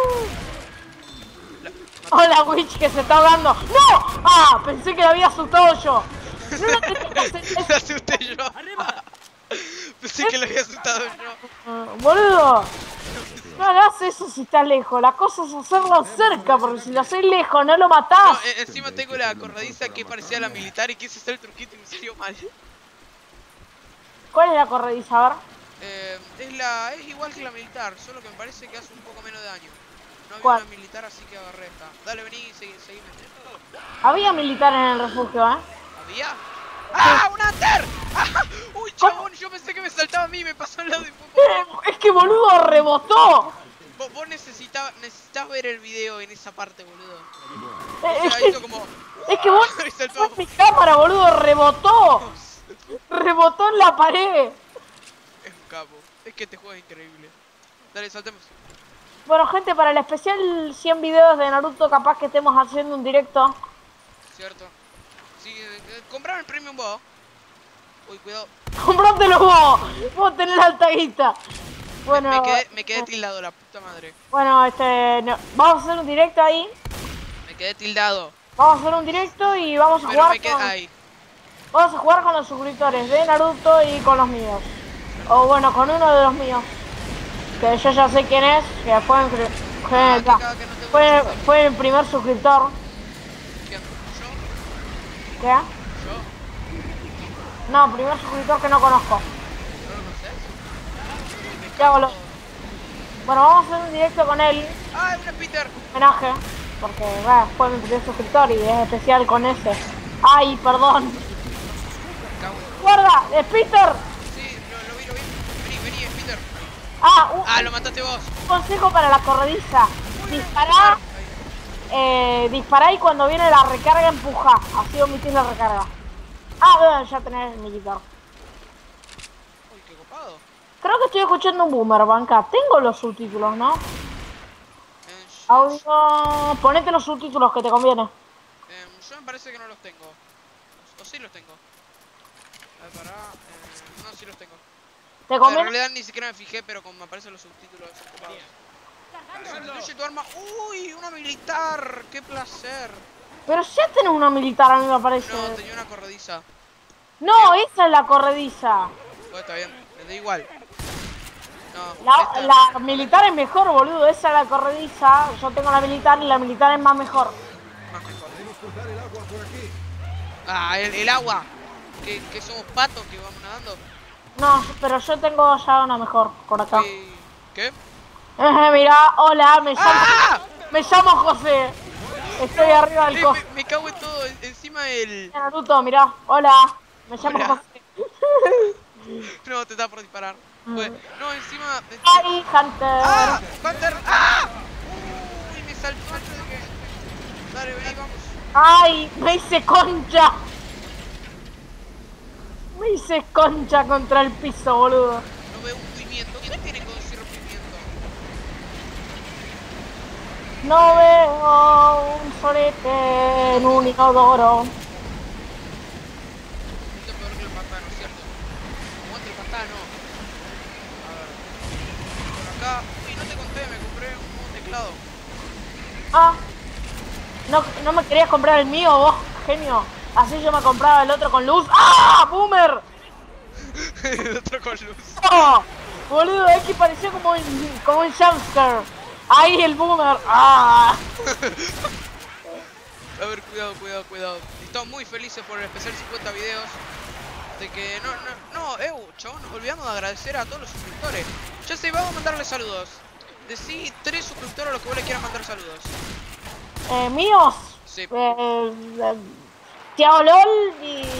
[SPEAKER 2] ¡Hola, witch, que se está ahogando! ¡No! ¡Ah! Pensé que la había asustado yo. No la tenés que hacer eso.
[SPEAKER 1] Me asusté yo. Pensé que lo había asustado yo.
[SPEAKER 2] Boludo. No hagas eso si estás lejos. La cosa es hacerlo cerca, porque si lo haces lejos no lo matás.
[SPEAKER 1] No, encima tengo la corrediza que parecía la militar y quise hacer el truquito y me salió mal.
[SPEAKER 2] ¿Cuál es la corrediza? A ver.
[SPEAKER 1] Es igual que la militar, solo que me parece que hace un poco menos de daño. No había
[SPEAKER 2] ¿Cuál?
[SPEAKER 1] una militar, así que agarré esta. Dale, vení, seguime.
[SPEAKER 2] Había militares en el refugio,
[SPEAKER 1] ¿Había? ¡Ah! ¡Un hunter! ¡Ah! ¡Uy, chabón! Yo pensé que me saltaba a mí, me pasó al lado y fue por...
[SPEAKER 2] Es que, boludo, rebotó.
[SPEAKER 1] Vos necesitabas ver el video en esa parte, boludo.
[SPEAKER 2] Es
[SPEAKER 1] O sea,
[SPEAKER 2] que,
[SPEAKER 1] hizo como...
[SPEAKER 2] es que vos...
[SPEAKER 1] Y saltó.
[SPEAKER 2] Mi cámara, boludo, rebotó. Rebotó en la pared.
[SPEAKER 1] Es un capo. Es que este juego es increíble. Dale, saltemos.
[SPEAKER 2] Bueno, gente, para el especial 100 videos de Naruto, capaz que estemos haciendo un directo.
[SPEAKER 1] Cierto. Sí, compraron el premium vos. Uy, cuidado.
[SPEAKER 2] ¡Comprátelo vos! Vos tenés la alta guita. Bueno,
[SPEAKER 1] Me quedé tildado, la puta madre.
[SPEAKER 2] bueno, vamos a hacer un directo ahí.
[SPEAKER 1] Me quedé tildado.
[SPEAKER 2] Vamos a hacer un directo y vamos a
[SPEAKER 1] Pero
[SPEAKER 2] jugar
[SPEAKER 1] me quedé ahí.
[SPEAKER 2] Vamos a jugar con los suscriptores de Naruto y con los míos. O bueno, con uno de los míos. Que yo ya sé quién es, que fue el primer suscriptor.
[SPEAKER 1] ¿Quién? ¿Yo?
[SPEAKER 2] ¿Qué?
[SPEAKER 1] ¿Yo?
[SPEAKER 2] No, primer suscriptor que no conozco.
[SPEAKER 1] ¿No lo conoces?
[SPEAKER 2] ¿Qué hago Bueno, vamos a hacer un directo con él.
[SPEAKER 1] ¡Ah, es un Peter!
[SPEAKER 2] Homenaje. Porque fue mi primer suscriptor y es especial con ese. Ay, perdón. ¡Guarda! ¡Es Peter!
[SPEAKER 1] Sí, lo vi. Vení, es Peter.
[SPEAKER 2] Ah,
[SPEAKER 1] Lo mataste vos.
[SPEAKER 2] un consejo para la corrediza. Dispará y cuando viene la recarga empuja. Así omitís la recarga. Bueno, ya tenés el militar.
[SPEAKER 1] Uy, qué copado.
[SPEAKER 2] Creo que estoy escuchando un boomer, banca. Tengo los subtítulos, ¿no? Audio... Ponete los subtítulos que te conviene.
[SPEAKER 1] Yo me parece que no los tengo. O sí los tengo. A ver, pará. No, sí los tengo.
[SPEAKER 2] ¿Te
[SPEAKER 1] En
[SPEAKER 2] conviene?
[SPEAKER 1] realidad ni siquiera me fijé, pero como me aparecen los subtítulos ocupados. Sustituye tu arma. ¡Uy! Una militar. ¡Qué placer!
[SPEAKER 2] Pero ya tenés una militar, a mí me parece.
[SPEAKER 1] No, tenía una corrediza.
[SPEAKER 2] No, esa es la corrediza.
[SPEAKER 1] Bueno, está bien. Me da igual. No,
[SPEAKER 2] La militar es mejor, boludo. Esa es la corrediza. Yo tengo la militar y la militar es más mejor.
[SPEAKER 1] Más mejor. Ah, el agua. Que somos patos que vamos nadando.
[SPEAKER 2] No, pero yo tengo ya una mejor por acá.
[SPEAKER 1] ¿Qué?
[SPEAKER 2] Mirá, hola,
[SPEAKER 1] ¡Ah!
[SPEAKER 2] me llamo José. Estoy arriba del coche.
[SPEAKER 1] Me cago en todo. Encima el...
[SPEAKER 2] Naruto, mirá, hola, me llamo
[SPEAKER 1] Hola.
[SPEAKER 2] José.
[SPEAKER 1] No, te está por disparar. Pues, no, encima...
[SPEAKER 2] ¡Ay, Hunter!
[SPEAKER 1] ¡Ah! ¡Hunter! ¡Ah! Uy, me saltó antes de que... Dale, vení, vamos.
[SPEAKER 2] ¡Ay! Me hice concha. Me hice concha contra el piso, boludo.
[SPEAKER 1] No veo un pimiento. ¿Qué tiene que decir pimiento?
[SPEAKER 2] No veo un solete en un inodoro.
[SPEAKER 1] Esto es peor que el pantano, ¿cierto? Aguante el pantano. A ver. Por acá... Uy, no te conté, me compré un nuevo teclado.
[SPEAKER 2] ¿No me querías comprar el mío, vos, genio? Así yo me compraba el otro con luz. ¡Ah! ¡Boomer!
[SPEAKER 1] El otro con luz.
[SPEAKER 2] ¡Oh! Boludo, es que pareció como un jumpscare. ¡Ahí el boomer! ¡Ah!
[SPEAKER 1] A ver, cuidado. Estamos muy felices por el especial 50 videos. De que chabón, olvidamos de agradecer a todos los suscriptores. Ya sé, vamos a mandarles saludos. Decí 3 suscriptores a los que vos le quieran mandar saludos.
[SPEAKER 2] ¿Míos?
[SPEAKER 1] Sí.
[SPEAKER 2] Tiago LOL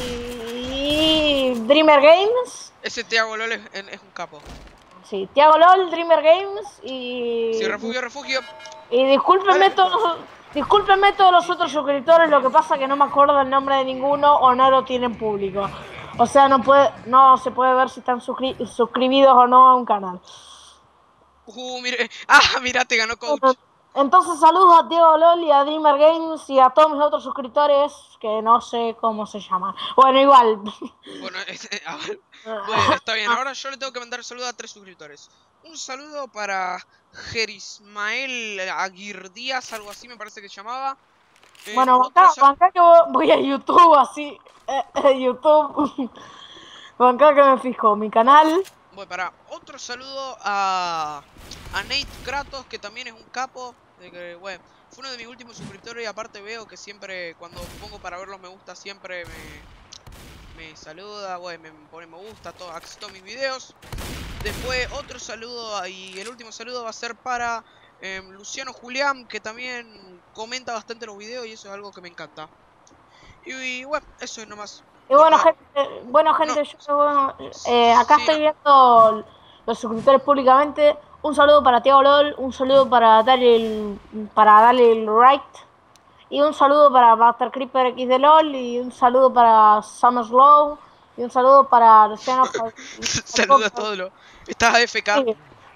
[SPEAKER 2] y Dreamer Games.
[SPEAKER 1] Ese Thiago LOL es un capo.
[SPEAKER 2] Sí, Tiago LOL, Dreamer Games y...
[SPEAKER 1] Sí, refugio.
[SPEAKER 2] Y discúlpenme todos los otros suscriptores, lo que pasa que no me acuerdo el nombre de ninguno o no lo tienen público. O sea, no se puede ver si están suscribidos o no a un canal.
[SPEAKER 1] Mire. Mira, te ganó Coach.
[SPEAKER 2] Entonces saludos a Tiago LOL y a Dreamer Games y a todos mis otros suscriptores que no sé cómo se llaman. Bueno, igual.
[SPEAKER 1] Bueno, bueno, está bien. Ahora yo le tengo que mandar saludos a 3 suscriptores. Un saludo para Gerismael Aguirdíaz, algo así me parece que se llamaba.
[SPEAKER 2] Bueno, bancá que voy a YouTube así. YouTube. Bancá que me fijo, mi canal.
[SPEAKER 1] Bueno, para otro saludo a Nate Kratos, que también es un capo. Bueno, fue uno de mis últimos suscriptores y aparte veo que siempre cuando pongo para ver los me gusta siempre me saluda, bueno, me pone me gusta a todos mis videos. Después otro saludo y el último saludo va a ser para Luciano Julián, que también comenta bastante los videos y eso es algo que me encanta. Y bueno, eso es nomás.
[SPEAKER 2] Y bueno, gente, acá estoy viendo los suscriptores públicamente. Un saludo para Tiago LOL, un saludo para darle el right. Y un saludo para Master Creeper XD LOL. Y un saludo para Summer Slow. Y un saludo para Luciano.
[SPEAKER 1] Saludos a todos los. Estás AFK.
[SPEAKER 2] Sí.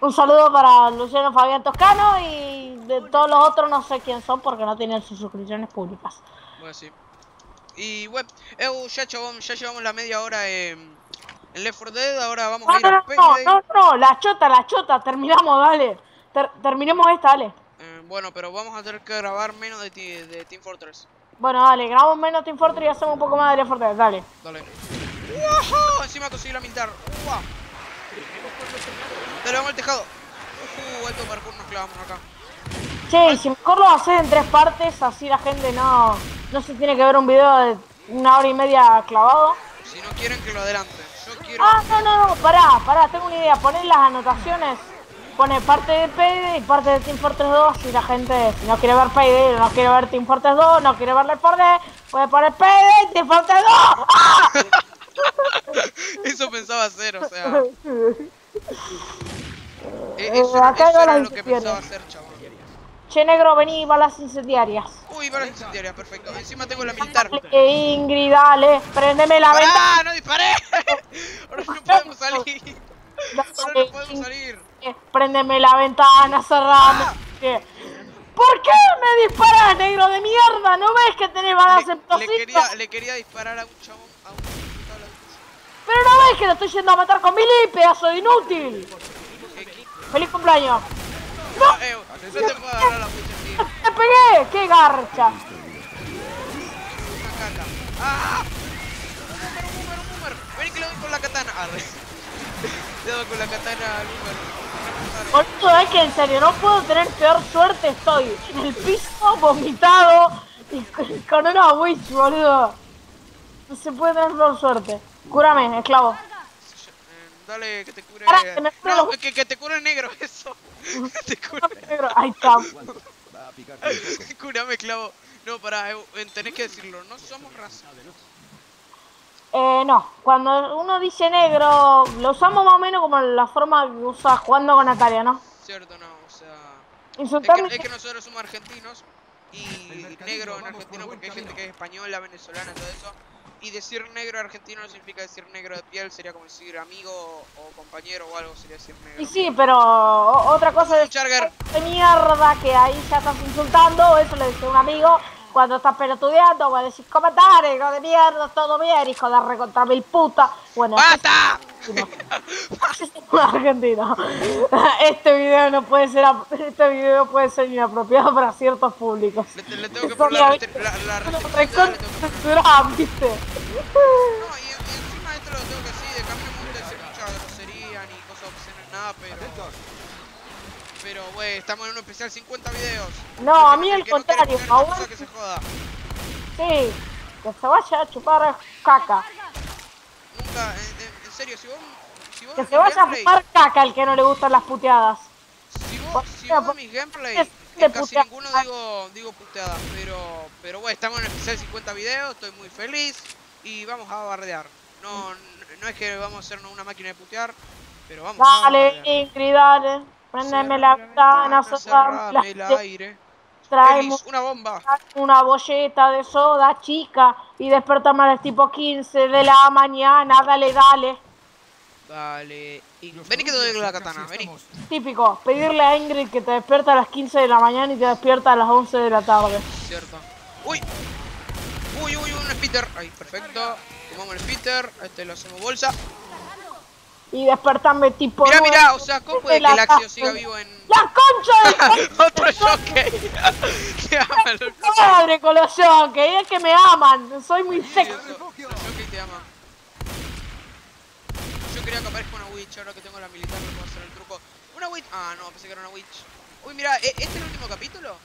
[SPEAKER 2] Un saludo para Luciano Fabián Toscano y de todos los otros no sé quién son porque no tienen sus suscripciones públicas.
[SPEAKER 1] Bueno, sí. Y bueno, ya llevamos la media hora en Left 4 Dead, ahora vamos a ir a Payday.
[SPEAKER 2] No, la chota, terminamos, dale. Terminemos esta, dale.
[SPEAKER 1] Bueno, pero vamos a tener que grabar menos de Team Fortress.
[SPEAKER 2] Bueno, dale, grabamos menos Team Fortress y hacemos un poco más de Left 4 Dead, dale.
[SPEAKER 1] Dale. ¡Wow! Encima conseguí la militar. ¡Wow! Dale, vamos al tejado. Alto parkour, nos clavamos acá.
[SPEAKER 2] Che, si mejor lo haces en 3 partes, así la gente no se tiene que ver un video de 1 hora y media clavado.
[SPEAKER 1] Si no quieren que lo adelanten. Yo quiero...
[SPEAKER 2] No, pará, tengo una idea. Poner las anotaciones, pone parte de Payday y parte de Team Fortress 2. Si la gente, si no quiere ver Payday, no quiere ver Team Fortress 2, no quiere ver Left 4 Dead, puede poner Payday, Team Fortress 2. ¡Ah!
[SPEAKER 1] Eso pensaba hacer, o sea...
[SPEAKER 2] acá
[SPEAKER 1] eso
[SPEAKER 2] no
[SPEAKER 1] era
[SPEAKER 2] las
[SPEAKER 1] lo que
[SPEAKER 2] incendiarias.
[SPEAKER 1] pensaba hacer, chaval.
[SPEAKER 2] Che, negro, vení, balas incendiarias.
[SPEAKER 1] Uy, balas incendiarias, perfecto. Encima tengo la militar.
[SPEAKER 2] Dale, Ingrid, dale, prendeme la ventana.
[SPEAKER 1] ¡Ah! ¡No disparé! Ahora no podemos salir. Ahora no podemos salir.
[SPEAKER 2] Prendeme la ventana, cerrame. ¿Por qué me disparas, negro de mierda? ¿No ves que tenés balas explosivas?
[SPEAKER 1] Le quería disparar a un chabón, a un tabla.
[SPEAKER 2] Pero no ves que lo estoy yendo a matar con Billy, pedazo de inútil. ¡Feliz cumpleaños!
[SPEAKER 1] No te puedo agarrar la pucha, tío.
[SPEAKER 2] ¡Te pegué! ¡Qué garcha!
[SPEAKER 1] Una caca. ¡Ah! Un boomer. Vení que le doy con la katana. Arre. Le doy con la katana al boomer.
[SPEAKER 2] Boludo, es que en serio, no puedo tener peor suerte. Estoy en el piso, vomitado y con una witch, boludo. No se puede tener peor suerte. Cúrame, esclavo.
[SPEAKER 1] Dale, que te cure.
[SPEAKER 2] Pará, que me cure
[SPEAKER 1] No,
[SPEAKER 2] los-
[SPEAKER 1] que te cure el negro, eso. Que te cure.
[SPEAKER 2] Negro, ahí está.
[SPEAKER 3] Va a picarte un poco.
[SPEAKER 1] Curame, clavo. No, pará, tenés que decirlo. No somos raza.
[SPEAKER 2] No, cuando uno dice negro, lo usamos más o menos como la forma que usa jugando con Natalia, ¿no?
[SPEAKER 1] Cierto, no, o sea.
[SPEAKER 2] Insultarme.
[SPEAKER 1] Es que nosotros somos argentinos y negro en argentino porque hay gente que es española, venezolana, todo eso. Y decir negro argentino no significa decir negro de piel, sería como decir amigo o compañero o algo, sería decir negro.
[SPEAKER 2] Y sí, pero otra cosa es
[SPEAKER 1] Charger.
[SPEAKER 2] de mierda que ahí ya estás insultando, eso le decía un amigo cuando estás pelotudeando, voy a decir comentarios, hijo de mierda, todo bien, hijo de recontra mil puta. Bueno,
[SPEAKER 1] ¡Basta!
[SPEAKER 2] argentino. Este video puede ser inapropiado para ciertos públicos.
[SPEAKER 1] Le tengo que poner la restricción, le tengo que poner.
[SPEAKER 2] ¿Viste?
[SPEAKER 1] No, y encima esto lo tengo que decir, de cambio no me gusta decir mucha grosería ni cosas obscenas, nada, pero wey, estamos en un especial 50 videos.
[SPEAKER 2] No, a mí al
[SPEAKER 1] El que no quiere
[SPEAKER 2] contrario,
[SPEAKER 1] comer
[SPEAKER 2] favor.
[SPEAKER 1] cosa que se joda.
[SPEAKER 2] Sí, que se vaya a chupar caca.
[SPEAKER 1] Nunca, en serio, si vos
[SPEAKER 2] Que
[SPEAKER 1] ves
[SPEAKER 2] se vaya a
[SPEAKER 1] gameplay,
[SPEAKER 2] fumar caca el que no le gustan las puteadas.
[SPEAKER 1] si vos ves mis gameplay,
[SPEAKER 2] Es
[SPEAKER 1] en
[SPEAKER 2] de
[SPEAKER 1] casi
[SPEAKER 2] puteada.
[SPEAKER 1] ninguno digo puteadas, pero wey, estamos en el especial 50 videos, estoy muy feliz y vamos a bardear. No es que vamos a hacernos una máquina de putear, pero vamos a
[SPEAKER 2] Dale,
[SPEAKER 1] bardear.
[SPEAKER 2] Ingrid, dale. Prendeme la ventana,
[SPEAKER 1] cerrame el aire.
[SPEAKER 2] traemos
[SPEAKER 1] Ellis, una bomba.
[SPEAKER 2] una bolleta de soda chica y despertame a las tipo 15 de la mañana. Dale.
[SPEAKER 1] Dale. Vení que te doy la katana, vení.
[SPEAKER 2] Típico, pedirle a Ingrid que te despierta a las 15 de la mañana y te despierta a las 11 de la tarde.
[SPEAKER 1] Cierto. Uy, un spitter. Ahí, perfecto. Tomamos el spitter. Este lo hacemos bolsa.
[SPEAKER 2] Y despertame tipo
[SPEAKER 1] Mirá, o sea, ¿cómo puede que el Axio siga vivo en
[SPEAKER 2] ¡la concha de
[SPEAKER 1] otro jockey? Te aman los
[SPEAKER 2] madre con los jockeys! Es que me aman, soy muy sexy.
[SPEAKER 1] Los jockeys te aman. Yo quería que aparezca una witch, ahora que tengo la militar no puedo hacer el truco. Una witch. Ah, no, pensé que era una witch. Uy, mirá, ¿este es el último capítulo?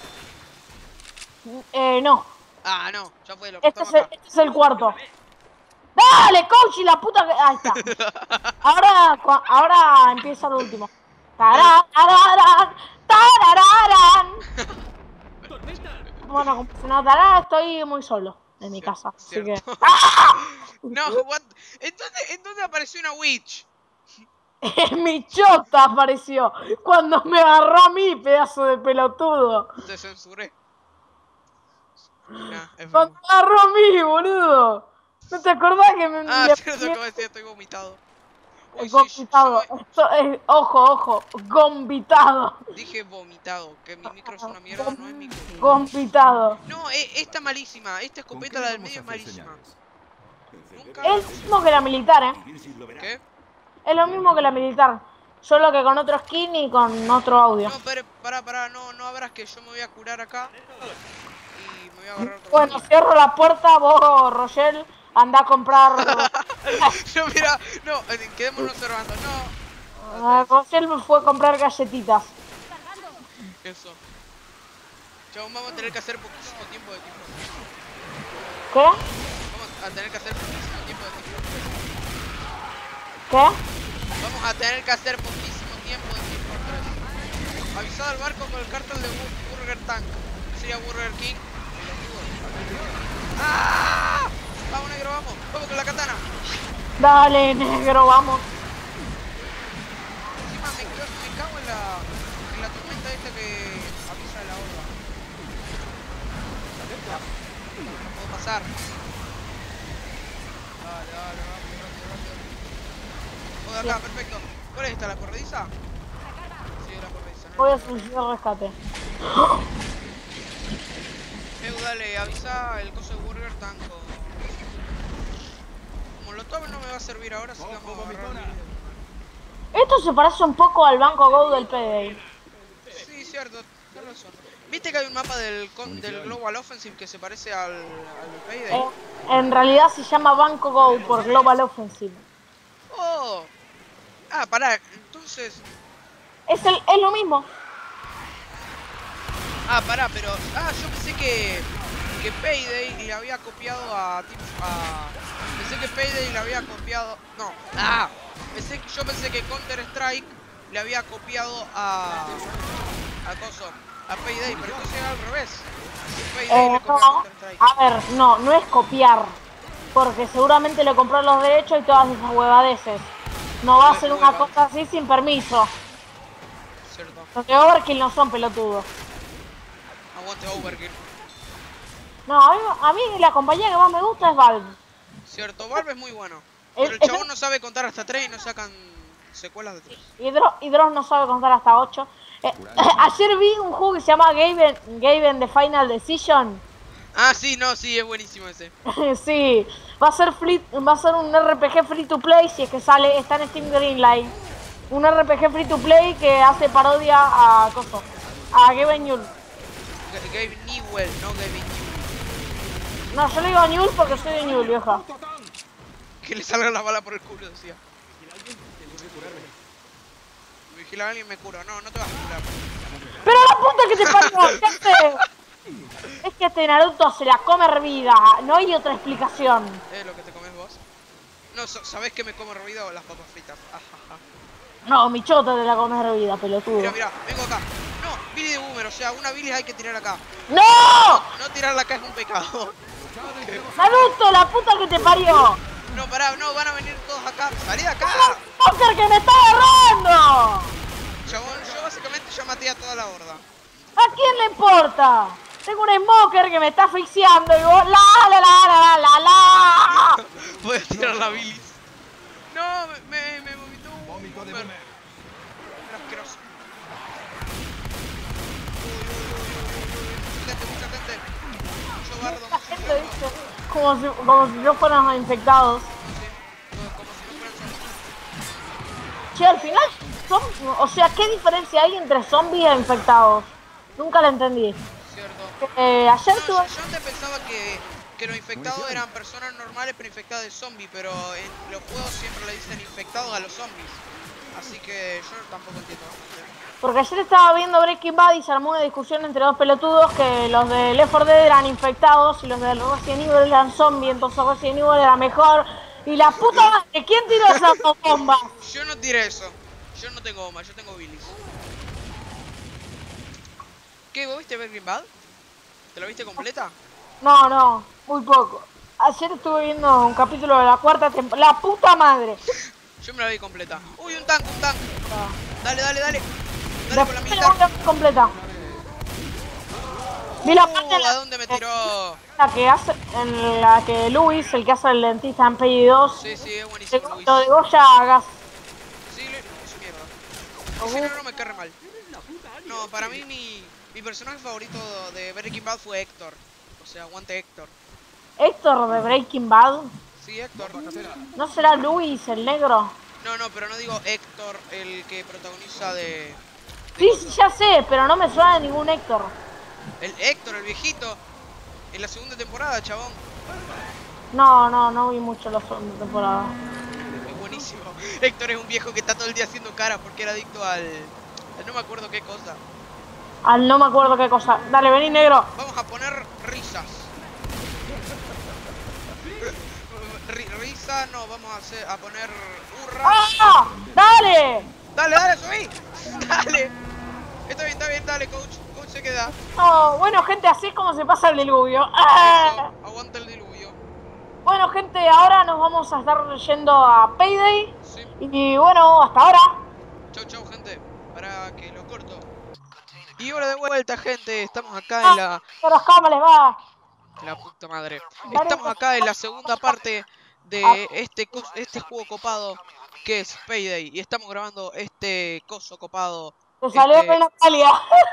[SPEAKER 2] No.
[SPEAKER 1] Ah, no, ya fue, lo
[SPEAKER 2] Este
[SPEAKER 1] cortamos acá.
[SPEAKER 2] es el cuarto. ¡Dale, coach! Y la puta que... Ahí está. Ahora empieza lo último. Tarararán, tarararán. Bueno, como se notará, estoy muy solo en mi casa. Así que...
[SPEAKER 1] Cierto. No, what? ¿Entonces apareció una witch?
[SPEAKER 2] Mi chota apareció cuando me agarró a mí, pedazo de pelotudo.
[SPEAKER 1] Te censuré. Nah, es
[SPEAKER 2] Cuando
[SPEAKER 1] broma.
[SPEAKER 2] me agarró a mí, boludo. ¿No te acordás que me...
[SPEAKER 1] Ah,
[SPEAKER 2] le-
[SPEAKER 1] sí, lo tengo que decir, estoy vomitado. Uy, sí,
[SPEAKER 2] Gombitado. Esto es, ojo, gombitado.
[SPEAKER 1] dije vomitado, que mi micro es una mierda, no es mi culpa.
[SPEAKER 2] Gombitado.
[SPEAKER 1] No, esta malísima, esta
[SPEAKER 3] ¿Con qué
[SPEAKER 1] escopeta, la del
[SPEAKER 3] vamos
[SPEAKER 1] medio,
[SPEAKER 3] a
[SPEAKER 1] es
[SPEAKER 3] hacer
[SPEAKER 1] malísima.
[SPEAKER 3] señales?
[SPEAKER 1] Nunca...
[SPEAKER 2] Es lo mismo que la militar,
[SPEAKER 1] ¿Qué?
[SPEAKER 2] Es lo mismo que la militar. Solo que con otro skin y con otro audio.
[SPEAKER 1] No, pero pará, no abras que yo me voy a curar acá. Y me voy a agarrar otro
[SPEAKER 2] Bueno,
[SPEAKER 1] skin.
[SPEAKER 2] cierro la puerta, vos, Rochelle, anda a comprar.
[SPEAKER 1] No, mira, no, quedémonos observando, no.
[SPEAKER 2] Rochelle me fue a comprar galletitas.
[SPEAKER 1] Eso. Chabón, vamos a tener que hacer poquísimo tiempo de tiempo.
[SPEAKER 2] ¿Qué?
[SPEAKER 1] Vamos a tener que hacer poquísimo tiempo de tiempo.
[SPEAKER 2] ¿Qué?
[SPEAKER 1] Vamos a tener que hacer poquísimo tiempo de tiempo 3. Avisado al barco con el cartel de Burger Tank. Sería Burger King. ¡Ah! Vamos, negro, vamos. Vamos con la katana.
[SPEAKER 2] Dale, negro, vamos.
[SPEAKER 1] Encima me cago en la tormenta esta que avisa de la horda. No puedo pasar. Dale, rápido. Joder, acá, perfecto. ¿Cuál es esta? ¿La corrediza? Sí, la corrediza.
[SPEAKER 2] Voy a solicitar rescate.
[SPEAKER 1] Dale, avisa el coso de Burger Tank. Molotov no me va a servir ahora, así que vamos a agarrar.
[SPEAKER 2] Esto se parece un poco al Banco Go del Payday.
[SPEAKER 1] Sí, cierto, tienes razón. ¿Viste que hay un mapa del Global Offensive que se parece al Payday?
[SPEAKER 2] En realidad se llama Banco Go por Global Offensive.
[SPEAKER 1] ¡Oh! Ah, pará, entonces...
[SPEAKER 2] Es lo mismo.
[SPEAKER 1] Ah, pará, pero... Ah, yo pensé que Payday le había copiado pensé que Payday le había copiado... No, yo pensé que Counter Strike le había copiado a coso, a Payday, pero entonces era al revés. Payday le copió a
[SPEAKER 2] No,
[SPEAKER 1] Counter Strike.
[SPEAKER 2] a ver, no es copiar. Porque seguramente le compró los derechos y todas esas huevadeces. No va a hacer una cosa así sin permiso.
[SPEAKER 1] Cierto.
[SPEAKER 2] Los de Overkill no son pelotudos.
[SPEAKER 1] Aguante Overkill.
[SPEAKER 2] No, a mí la compañía que más me gusta es Valve.
[SPEAKER 1] Cierto, Valve es muy bueno. Pero el chabón no sabe contar hasta 3 y no sacan secuelas de 3.
[SPEAKER 2] Y Dross no sabe contar hasta 8. Ayer vi un juego que se llama Gaben The Final Decision.
[SPEAKER 1] Ah, sí, no, sí, es buenísimo ese.
[SPEAKER 2] Sí, va a ser un RPG free to play si es que sale, está en Steam Greenlight. Un RPG free to play que hace parodia a Gaben Newell.
[SPEAKER 1] Gabe Newell, no Gabe Newell.
[SPEAKER 2] No, yo le digo Newell porque soy de Newell, vieja.
[SPEAKER 1] Que le salga la bala por el culo, decía. Vigila a alguien me cura. No, no te vas a curar.
[SPEAKER 2] Pero la puta que te parió, gente. Es que este Naruto se la come hervida, no hay otra explicación.
[SPEAKER 1] ¿Es lo que te comes vos? No, ¿sabés que me como hervida o las papas fritas? Ajaja.
[SPEAKER 2] No, mi chota te la comes hervida, pelotudo.
[SPEAKER 1] Mira, vengo acá. No, Billy de Boomer, o sea, una Billy hay que tirar acá.
[SPEAKER 2] ¡No!
[SPEAKER 1] No tirarla acá es un pecado.
[SPEAKER 2] Naruto, la puta que te parió.
[SPEAKER 1] No, pará, no, van a venir todos acá. ¡Salí de acá!
[SPEAKER 2] ¡Smoker que me está agarrando!
[SPEAKER 1] Chabón, yo básicamente ya maté a toda la horda.
[SPEAKER 2] ¿A quién le importa? Tengo un smoker que me está asfixiando y vos la.
[SPEAKER 1] Voy a tirar la bilis. No, me vomitó un
[SPEAKER 3] Vómito de
[SPEAKER 1] boomer.
[SPEAKER 3] boomer.
[SPEAKER 1] Era asqueroso. Mucha gente. Mucho bardo,
[SPEAKER 2] La
[SPEAKER 1] mucho
[SPEAKER 2] gente
[SPEAKER 1] bardo.
[SPEAKER 2] dice como si yo fueran infectados.
[SPEAKER 1] Como si no fueran zombies.
[SPEAKER 2] Che, al final, o sea, ¿qué diferencia hay entre zombies e infectados? Nunca la entendí.
[SPEAKER 1] Cierto.
[SPEAKER 2] Ayer
[SPEAKER 1] No,
[SPEAKER 2] tuve...
[SPEAKER 1] yo antes pensaba que los infectados eran personas normales pero infectadas de zombies, pero en los juegos siempre le dicen infectados a los zombies. Así que yo tampoco entiendo.
[SPEAKER 2] Porque ayer estaba viendo Breaking Bad y se armó una discusión entre dos pelotudos que los de Left 4 Dead eran infectados y los de Resident Evil eran zombies, entonces Resident Evil era mejor. Y la puta madre, ¿quién tiró esa bomba?
[SPEAKER 1] Yo no tiré eso. Yo no tengo bomba, yo tengo bilis. ¿Qué? ¿Vos viste Breaking Bad? ¿Te la viste completa?
[SPEAKER 2] No, muy poco. Ayer estuve viendo un capítulo de la cuarta temporada. ¡La puta madre!
[SPEAKER 1] Yo me la vi completa. ¡Uy, un tank! Dale. Dale
[SPEAKER 2] Después
[SPEAKER 1] con la
[SPEAKER 2] me
[SPEAKER 1] militar.
[SPEAKER 2] la vi completa. Vi la parte
[SPEAKER 1] ¿A dónde me tiró?
[SPEAKER 2] en la que Luis, el que hace el dentista en Peggy 2,
[SPEAKER 1] Sí, es buenísimo, Luis.
[SPEAKER 2] lo de Goya a gas.
[SPEAKER 1] Ese negro me cae re mal. No, para mí mi personaje favorito de Breaking Bad fue Héctor. O sea, aguante Héctor.
[SPEAKER 2] Héctor de Breaking Bad.
[SPEAKER 1] Sí, Héctor.
[SPEAKER 2] ¿No será Luis el negro?
[SPEAKER 1] No, pero no digo Héctor, el que protagoniza de
[SPEAKER 2] Sí,
[SPEAKER 1] cosas.
[SPEAKER 2] ya sé, pero no me suena de ningún Héctor.
[SPEAKER 1] El Héctor, el viejito. En la segunda temporada, chabón.
[SPEAKER 2] No vi mucho la segunda temporada.
[SPEAKER 1] Es buenísimo. Héctor es un viejo que está todo el día haciendo cara porque era adicto al no me acuerdo qué cosa.
[SPEAKER 2] No me acuerdo qué cosa. Dale, vení, negro.
[SPEAKER 1] Vamos a poner risas. Risa, no, vamos a poner hurra.
[SPEAKER 2] ¡Ah! ¡Dale!
[SPEAKER 1] Dale, subí. Dale. Está bien, dale, coach. Coach se queda.
[SPEAKER 2] No, bueno, gente, así es como se pasa el diluvio. ¡Ah!
[SPEAKER 1] Eso, aguanta el diluvio.
[SPEAKER 2] Bueno, gente, ahora nos vamos a estar yendo a Payday.
[SPEAKER 1] Sí.
[SPEAKER 2] Y bueno, hasta ahora.
[SPEAKER 1] Chau, gente. Para que lo corto. Y ahora de vuelta, gente. Estamos acá en la...
[SPEAKER 2] Pero ¿cómo les va?
[SPEAKER 1] La puta madre.
[SPEAKER 2] Dale.
[SPEAKER 1] Estamos acá en la segunda parte de este juego copado que es Payday. Y estamos grabando este coso copado.
[SPEAKER 2] Te salió con Natalia.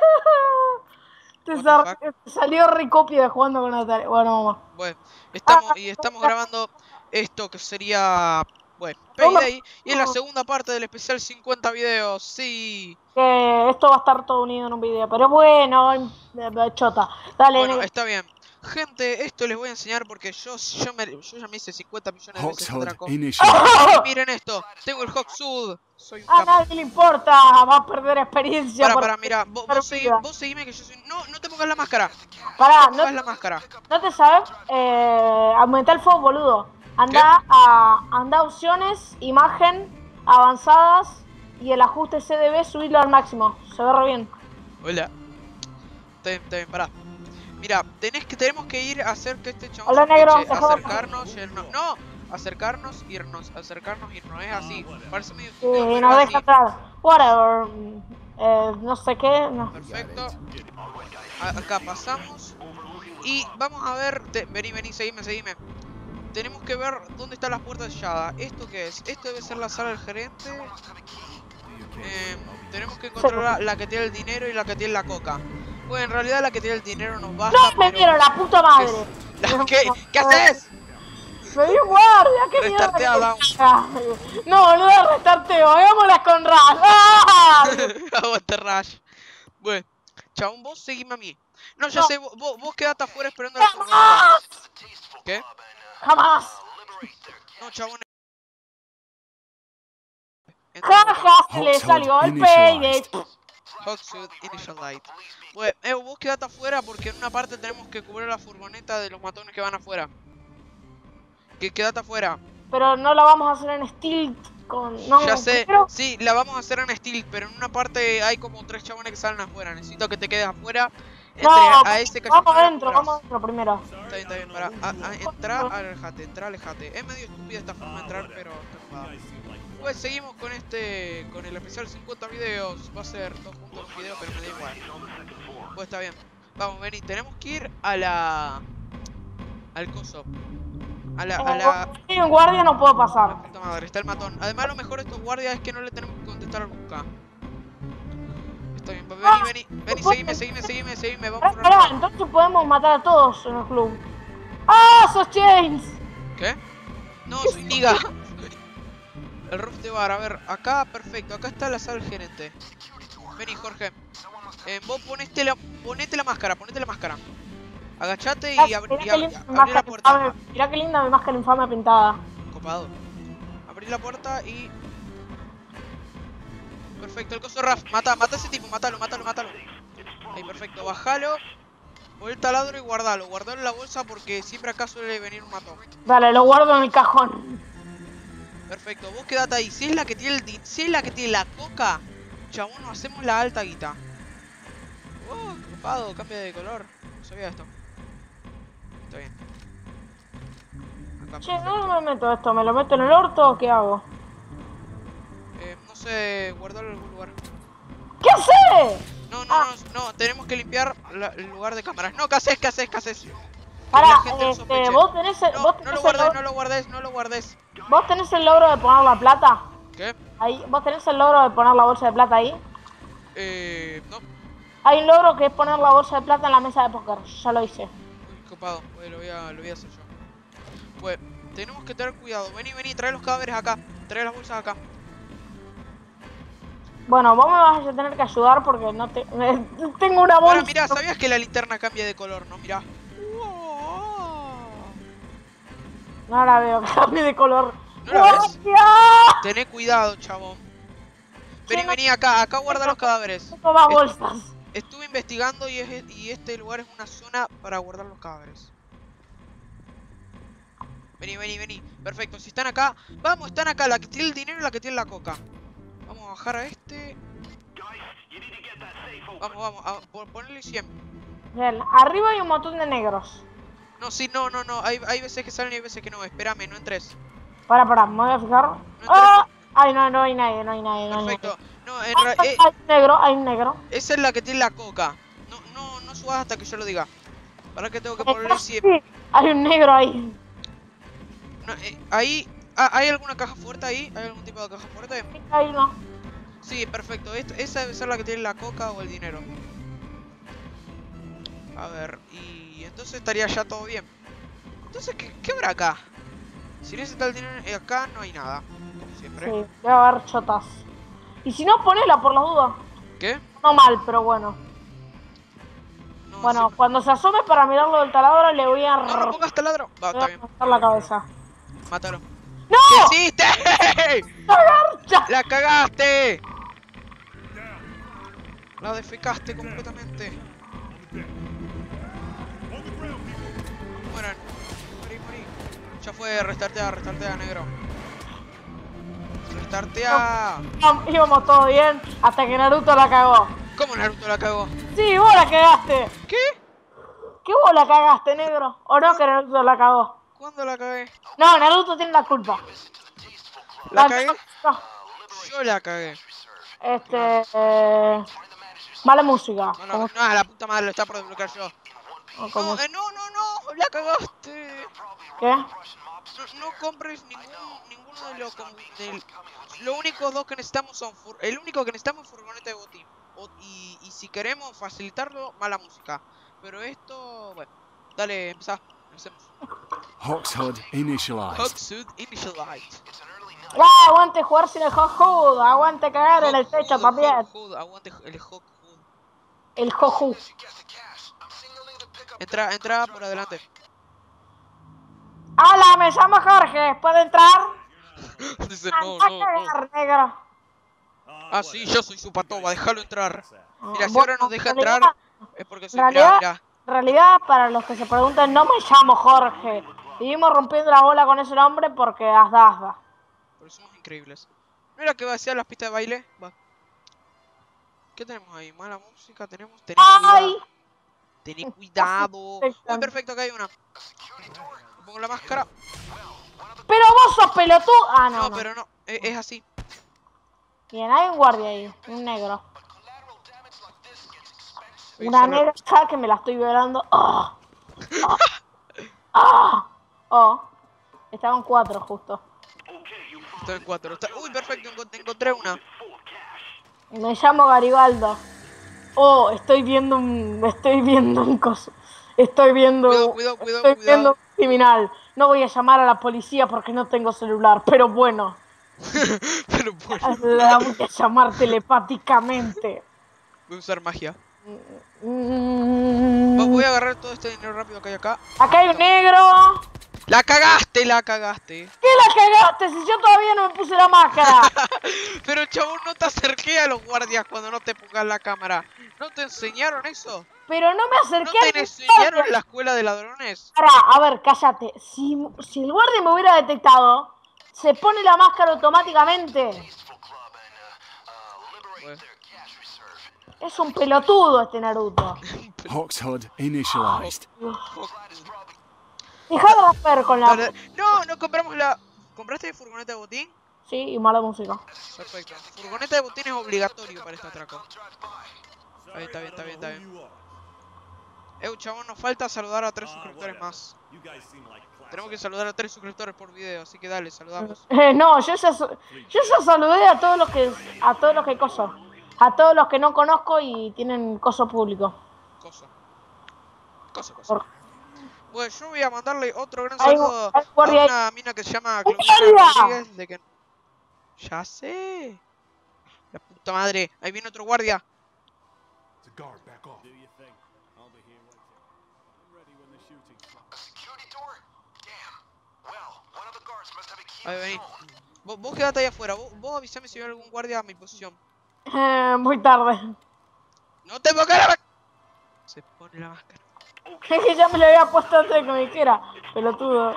[SPEAKER 1] What the fuck?
[SPEAKER 2] Te salió recopio de jugando con Natalia. Bueno, vamos.
[SPEAKER 1] Bueno, estamos grabando esto que sería... Bueno, Payday. Y es la segunda parte del especial 50 videos. Sí.
[SPEAKER 2] Que esto va a estar todo unido en un video. Pero bueno, chota. Dale,
[SPEAKER 1] Bueno,
[SPEAKER 2] negro.
[SPEAKER 1] está bien. Gente, esto les voy a enseñar porque yo ya me hice 50 millones de veces
[SPEAKER 3] Hawkshood
[SPEAKER 1] Draco.
[SPEAKER 3] Initial.
[SPEAKER 1] Y miren esto, tengo el Hawkshood. Soy un
[SPEAKER 2] A
[SPEAKER 1] capo.
[SPEAKER 2] nadie le importa, va a perder experiencia.
[SPEAKER 1] Para, mira, vos seguime que yo soy... No te pongas la máscara.
[SPEAKER 2] Pará,
[SPEAKER 1] No te pongas la máscara.
[SPEAKER 2] no te sabes aumentar el fuego, boludo. Anda a opciones, imagen, avanzadas y el ajuste CDB, subirlo al máximo. Se ve re bien.
[SPEAKER 1] Hola. Está bien, pará. Mira, tenemos que ir a hacer que este chabón
[SPEAKER 2] Hola,
[SPEAKER 1] se
[SPEAKER 2] negro,
[SPEAKER 1] escuche,
[SPEAKER 2] se joda.
[SPEAKER 1] acercarnos, irnos. No, acercarnos, irnos, es así. Parece medio
[SPEAKER 2] Sí,
[SPEAKER 1] estúpido, pero
[SPEAKER 2] nos
[SPEAKER 1] es
[SPEAKER 2] deja
[SPEAKER 1] así.
[SPEAKER 2] entrar. Whatever. No sé qué. No.
[SPEAKER 1] Perfecto. Acá pasamos. Y vamos a ver. Vení, seguime. Tenemos que ver dónde están las puertas selladas. ¿Esto qué es? Esto debe ser la sala del gerente. Tenemos que encontrar la que tiene el dinero y la que tiene la coca. Bueno, en realidad la que tiene el dinero nos baja.
[SPEAKER 2] ¡No me
[SPEAKER 1] pero...
[SPEAKER 2] vieron, la puta madre!
[SPEAKER 1] ¿Qué haces?
[SPEAKER 2] ¡Me dio guardia! ¿Qué mierda?
[SPEAKER 1] Restartea,
[SPEAKER 2] que- No, boludo, restarteo. Hagámosla con Ras. ¡Ah!
[SPEAKER 1] Aguante Rush. Bueno, chabón, vos seguime a mí. No, ya
[SPEAKER 2] No.
[SPEAKER 1] sé, vos quedate afuera esperando la furgoneta.
[SPEAKER 2] ¡Jamás!
[SPEAKER 1] ¿Qué?
[SPEAKER 2] ¡Jamás!
[SPEAKER 1] No, chabón.
[SPEAKER 2] ¡Jaja! Se le salió el payday.
[SPEAKER 1] Hawkshood Initial Light. Bueno, vos quedate afuera porque en una parte tenemos que cubrir la furgoneta de los matones que van afuera. Quedate afuera.
[SPEAKER 2] Pero no la vamos a hacer en steel con... No,
[SPEAKER 1] Ya sé,
[SPEAKER 2] pero-
[SPEAKER 1] sí, la vamos a hacer en steel, pero en una parte hay como 3 chabones que salen afuera. Necesito que te quedes afuera. Entre
[SPEAKER 2] No,
[SPEAKER 1] a ese callejón.
[SPEAKER 2] vamos
[SPEAKER 1] de
[SPEAKER 2] adentro,
[SPEAKER 1] afuera.
[SPEAKER 2] vamos adentro primero.
[SPEAKER 1] Está bien, para. Alejate. Es medio estúpida esta forma de entrar, pero está jugada. Pues seguimos con con el especial 50 videos. Va a ser todos juntos un video, pero me da igual. Pues está bien. Vamos, vení, tenemos que ir al coso.
[SPEAKER 2] Si un guardia no puedo pasar.
[SPEAKER 1] Puta madre, está el matón. Además, lo mejor de estos guardias es que no le tenemos que contestar nunca. Está bien, vení, seguime, vamos por
[SPEAKER 2] Pará,
[SPEAKER 1] acá.
[SPEAKER 2] entonces podemos matar a todos en el club. ¡Ah, sos Chains!
[SPEAKER 1] ¿Qué? No, soy Niga. El roof de bar, a ver, acá, perfecto, acá está la sala del gerente. Vení, Jorge. Vos ponete la máscara. Agachate y abrí la puerta.
[SPEAKER 2] Mirá qué linda mi máscara infame pintada.
[SPEAKER 1] Copado. Abrí la puerta y... Perfecto, el coso Raf. Mata a ese tipo, mátalo. Ahí, perfecto, bajalo. Vuelta al ladro y guardalo. Guardalo en la bolsa porque siempre acá suele venir un matón.
[SPEAKER 2] Dale, lo guardo en el cajón.
[SPEAKER 1] Perfecto, vos quedate ahí. Si es la que tiene la coca, chabón, nos hacemos la alta guita. Oh, copado, cambia de color. No sabía esto. Está bien. Acá,
[SPEAKER 2] Che,
[SPEAKER 1] perfecto.
[SPEAKER 2] ¿dónde me meto esto? ¿Me lo meto en el orto o qué hago?
[SPEAKER 1] No sé, guardarlo en algún lugar.
[SPEAKER 2] ¿Qué haces?
[SPEAKER 1] No, tenemos que limpiar el lugar de cámaras. No, ¿qué haces?
[SPEAKER 2] Pará,
[SPEAKER 1] la gente lo sospeche.
[SPEAKER 2] vos tenés el,
[SPEAKER 1] No,
[SPEAKER 2] vos
[SPEAKER 1] no
[SPEAKER 2] tenés
[SPEAKER 1] lo
[SPEAKER 2] el logro,
[SPEAKER 1] guardes.
[SPEAKER 2] ¿vos tenés el logro de poner la plata?
[SPEAKER 1] ¿Qué?
[SPEAKER 2] Ahí, ¿vos tenés el logro de poner la bolsa de plata ahí?
[SPEAKER 1] No.
[SPEAKER 2] Hay un logro que es poner la bolsa de plata en la mesa de póker. Yo ya lo hice.
[SPEAKER 1] Uy, copado. Pues lo voy a hacer yo. Pues, tenemos que tener cuidado. Vení, trae los cadáveres acá. Trae las bolsas acá.
[SPEAKER 2] Bueno, vos me vas a tener que ayudar porque no te... tengo una bolsa.
[SPEAKER 1] Ahora, mirá, ¿sabías que la linterna cambia de color, no? Mirá.
[SPEAKER 2] No la veo, cambie de color.
[SPEAKER 1] ¿No la ves?
[SPEAKER 2] ¡Guardia!
[SPEAKER 1] Tené cuidado, chabón. Vení,
[SPEAKER 2] Che,
[SPEAKER 1] vení acá. Acá guarda los cadáveres.
[SPEAKER 2] tengo más bolsas.
[SPEAKER 1] Estuve investigando y este lugar es una zona para guardar los cadáveres. Vení. Perfecto, si están acá. Vamos, están acá. La que tiene el dinero y la que tiene la coca. Vamos a bajar a este. Vamos. A ponerle 100.
[SPEAKER 2] Bien, arriba hay un montón de negros.
[SPEAKER 1] No, sí, no. Hay veces que salen y hay veces que no. Espérame, no entres.
[SPEAKER 2] Para, me voy a fijar.
[SPEAKER 1] No entres.
[SPEAKER 2] ¡Ah! Ay, no hay nadie, no hay nadie.
[SPEAKER 1] Perfecto. No,
[SPEAKER 2] Hay un negro.
[SPEAKER 1] esa es la que tiene la coca. No subas hasta que yo lo diga. ¿Para qué tengo que ponerle 100?
[SPEAKER 2] Sí, hay un negro ahí.
[SPEAKER 1] No, ahí. ¿Hay alguna caja fuerte ahí? ¿Hay algún tipo de caja fuerte?
[SPEAKER 2] Ahí no.
[SPEAKER 1] Sí, perfecto. Esa debe ser la que tiene la coca o el dinero. A ver, y entonces estaría ya todo bien. Entonces, ¿qué habrá acá? Si no está el dinero acá, no hay nada. Como siempre.
[SPEAKER 2] Sí, debe haber chotas. Y si no, ponela por las dudas.
[SPEAKER 1] ¿Qué?
[SPEAKER 2] No mal, pero bueno.
[SPEAKER 1] No,
[SPEAKER 2] Bueno,
[SPEAKER 1] sí.
[SPEAKER 2] cuando se asome para mirarlo del taladro, le voy a...
[SPEAKER 1] No pongas taladro. Va, está bien.
[SPEAKER 2] cortar la cabeza.
[SPEAKER 1] Mátalo.
[SPEAKER 2] ¡No!
[SPEAKER 1] ¿Qué hiciste?
[SPEAKER 2] ¡Ya!
[SPEAKER 1] ¡La cagaste! La defecaste completamente. Mueran. Morí. Ya fue, restartea, negro. Restartea.
[SPEAKER 2] Íbamos todo bien hasta que Naruto la cagó.
[SPEAKER 1] ¿Cómo Naruto la cagó?
[SPEAKER 2] Sí, vos la cagaste.
[SPEAKER 1] ¿Qué?
[SPEAKER 2] ¿Qué vos la cagaste, negro? ¿O no que Naruto la cagó?
[SPEAKER 1] ¿Cuándo la cagué?
[SPEAKER 2] No, Naruto tiene la culpa.
[SPEAKER 1] ¿La cagué?
[SPEAKER 2] No.
[SPEAKER 1] Yo la cagué.
[SPEAKER 2] Mala música.
[SPEAKER 1] No, la puta madre, lo está por desbloquear yo.
[SPEAKER 2] ¿Cómo?
[SPEAKER 1] No, la cagaste.
[SPEAKER 2] ¿Qué?
[SPEAKER 1] No compres ninguno de los... Los únicos dos que necesitamos son... El único que necesitamos es furgoneta de botín. Y si queremos facilitarlo, mala música. Pero esto... Bueno, dale, empezá. Empecemos.
[SPEAKER 3] Hoxhood initialized.
[SPEAKER 1] Hoxhood initialized.
[SPEAKER 2] Aguante jugar sin el hot hood. Aguante cagar en el techo también.
[SPEAKER 1] Aguante el Hawkhood.
[SPEAKER 2] El Joju.
[SPEAKER 1] Entra por adelante.
[SPEAKER 2] Hola, me llamo Jorge. ¿Puedo entrar?
[SPEAKER 1] Dice,
[SPEAKER 2] Anda a cagar, negro.
[SPEAKER 1] Ah, sí, yo soy su patoba, déjalo entrar. Mira, si
[SPEAKER 2] Bueno,
[SPEAKER 1] ahora nos deja
[SPEAKER 2] en
[SPEAKER 1] entrar,
[SPEAKER 2] realidad-
[SPEAKER 1] es porque
[SPEAKER 2] En
[SPEAKER 1] soy...
[SPEAKER 2] realidad,
[SPEAKER 1] Mirá.
[SPEAKER 2] en realidad, para los que se preguntan, no me llamo Jorge. Vivimos rompiendo la bola con ese nombre porque asda.
[SPEAKER 1] Pero somos increíbles. ¿No era que va a ser las pistas de baile? Va. ¿Qué tenemos ahí? Mala música, tenemos...
[SPEAKER 2] ¡Ay!
[SPEAKER 1] Tené cuidado.
[SPEAKER 2] Perfecto.
[SPEAKER 1] Uy, perfecto, acá hay una. Me pongo la máscara.
[SPEAKER 2] Pero vos sos pelotudo. Ah, no.
[SPEAKER 1] No, pero no, es así.
[SPEAKER 2] Bien, hay un guardia ahí, un negro.
[SPEAKER 1] Voy a
[SPEAKER 2] Una
[SPEAKER 1] usarlo.
[SPEAKER 2] negra acá que me la estoy violando. ¡Oh! ¡Oh! ¡Oh! ¡Oh! Estaban 4 justo.
[SPEAKER 1] Estoy en 4. Uy, perfecto, encontré una.
[SPEAKER 2] Me llamo Garibaldo. Oh, estoy viendo un coso. Estoy viendo
[SPEAKER 1] Cuidado.
[SPEAKER 2] viendo un criminal. No voy a llamar a la policía porque no tengo celular, pero bueno,
[SPEAKER 1] Pero bueno,
[SPEAKER 2] la voy a llamar telepáticamente.
[SPEAKER 1] voy a usar magia.
[SPEAKER 2] Mm,
[SPEAKER 1] Voy a agarrar todo este dinero rápido que hay acá.
[SPEAKER 2] Acá hay un negro.
[SPEAKER 1] ¡La cagaste!
[SPEAKER 2] ¿Qué la cagaste si yo todavía no me puse la máscara?
[SPEAKER 1] Pero chabón, no te acerqué a los guardias cuando no te pongas la cámara. ¿No te enseñaron eso?
[SPEAKER 2] Pero no me
[SPEAKER 1] ¿No
[SPEAKER 2] acerqué
[SPEAKER 1] te
[SPEAKER 2] al
[SPEAKER 1] enseñaron en la escuela de ladrones?
[SPEAKER 2] Pará, a ver, cállate. Si el guardia me hubiera detectado, se pone la máscara automáticamente.
[SPEAKER 1] Pues,
[SPEAKER 2] Es un pelotudo este Naruto.
[SPEAKER 3] Hoxhood initialized.
[SPEAKER 2] Dejá de romper con la...
[SPEAKER 1] No compramos la... ¿Compraste furgoneta de botín?
[SPEAKER 2] Sí, y mala música.
[SPEAKER 1] Perfecto. Furgoneta de botín es obligatorio para este atraco. Ahí está bien. Chabón, nos falta saludar a 3 suscriptores más. Tenemos que saludar a 3 suscriptores por video, así que dale, saludamos.
[SPEAKER 2] No, yo ya saludé a todos los que coso. A todos los que no conozco y tienen coso público.
[SPEAKER 1] Coso.
[SPEAKER 2] Por-
[SPEAKER 1] Bueno, yo voy a mandarle otro gran
[SPEAKER 2] Hay
[SPEAKER 1] saludo a
[SPEAKER 2] guardia ahí.
[SPEAKER 1] una mina que se llama
[SPEAKER 2] ¡Un
[SPEAKER 1] Claudina
[SPEAKER 2] guardia!
[SPEAKER 1] Rodríguez de que... Ya sé. La puta madre. Ahí viene otro guardia. Ahí vení. Vos quedate ahí afuera. Vos avisame si hay algún guardia a mi posición.
[SPEAKER 2] Muy tarde.
[SPEAKER 1] ¡No te pongas la máscara! Se pone la máscara.
[SPEAKER 2] Es que ya me lo había puesto antes de que me dijera. Pelotudo.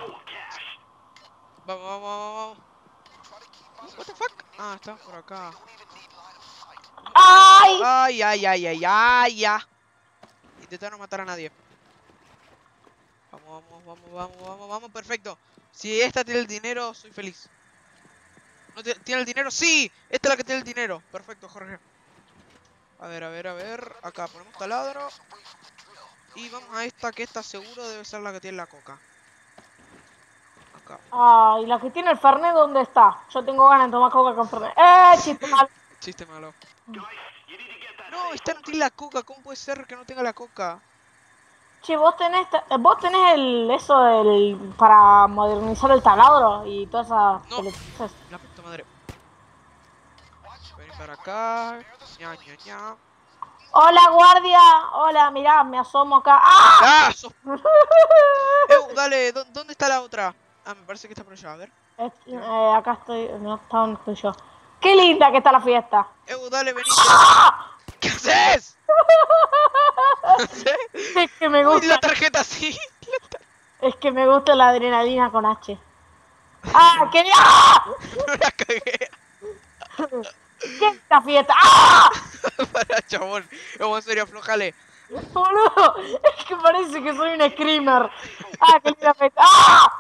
[SPEAKER 1] Vamos. What the fuck? Ah, está por acá.
[SPEAKER 2] ¡Ay!
[SPEAKER 1] Ay. Intentaron matar a nadie. Vamos, perfecto. Si esta tiene el dinero, soy feliz. ¿No tiene el dinero? ¡Sí! Esta es la que tiene el dinero. Perfecto, Jorge. A ver. Acá ponemos taladro. Y vamos a esta, que esta seguro debe ser la que tiene la coca. Acá.
[SPEAKER 2] Ay, la que tiene el Fernet, ¿dónde está? Yo tengo ganas de tomar coca con Fernet. Chiste mal.
[SPEAKER 1] Chiste malo. No, esta no tiene la coca. ¿Cómo puede ser que no tenga la coca?
[SPEAKER 2] Che, vos tenés eso para modernizar el taladro y todas esas
[SPEAKER 1] No.
[SPEAKER 2] pelotudeces.
[SPEAKER 1] La puta madre. Vení para acá. Ña.
[SPEAKER 2] Hola, guardia. Hola, mirá, me asomo acá. ¡Ah!
[SPEAKER 1] ¡Ah! Dale, ¿dónde está la otra? Ah, me parece que está por allá, a ver.
[SPEAKER 2] Acá estoy, no está donde estoy yo. ¡Qué linda que está la fiesta!
[SPEAKER 1] Dale, venite.
[SPEAKER 2] ¡Ah!
[SPEAKER 1] ¿Qué haces?
[SPEAKER 2] Es que me
[SPEAKER 1] Uy,
[SPEAKER 2] gusta.
[SPEAKER 1] la tarjeta sí.
[SPEAKER 2] Es que me gusta la adrenalina con H. ¡Ah! ¡Qué ¡ah!
[SPEAKER 1] No la cagué.
[SPEAKER 2] ¿Qué es esta fiesta? ¡Ah!
[SPEAKER 1] Para, chabón. En serio, aflojale.
[SPEAKER 2] Boludo, es que parece que soy un screamer. ¡Ah, qué linda fiesta! ¡Ah!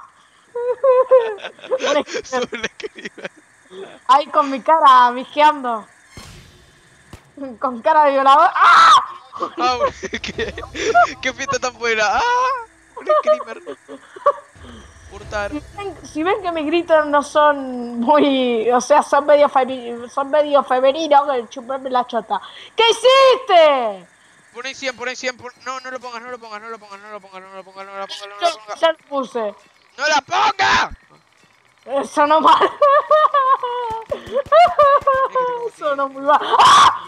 [SPEAKER 2] Un screamer.
[SPEAKER 1] Soy un screamer.
[SPEAKER 2] Ahí con mi cara visqueando. Con cara de violador. ¡Ah!
[SPEAKER 1] Ah, ¿qué fiesta tan buena? ¡Ah! Un screamer. Hurtar.
[SPEAKER 2] Si ven que mis gritos no son muy... O sea, son medio femeninos, que chuparme la chota. ¿Qué hiciste?
[SPEAKER 1] Pon ahí 100. No lo pongas.
[SPEAKER 2] Ya lo puse.
[SPEAKER 1] ¡No la ponga!
[SPEAKER 2] Sonó mal. Sonó muy mal. ¡Ah!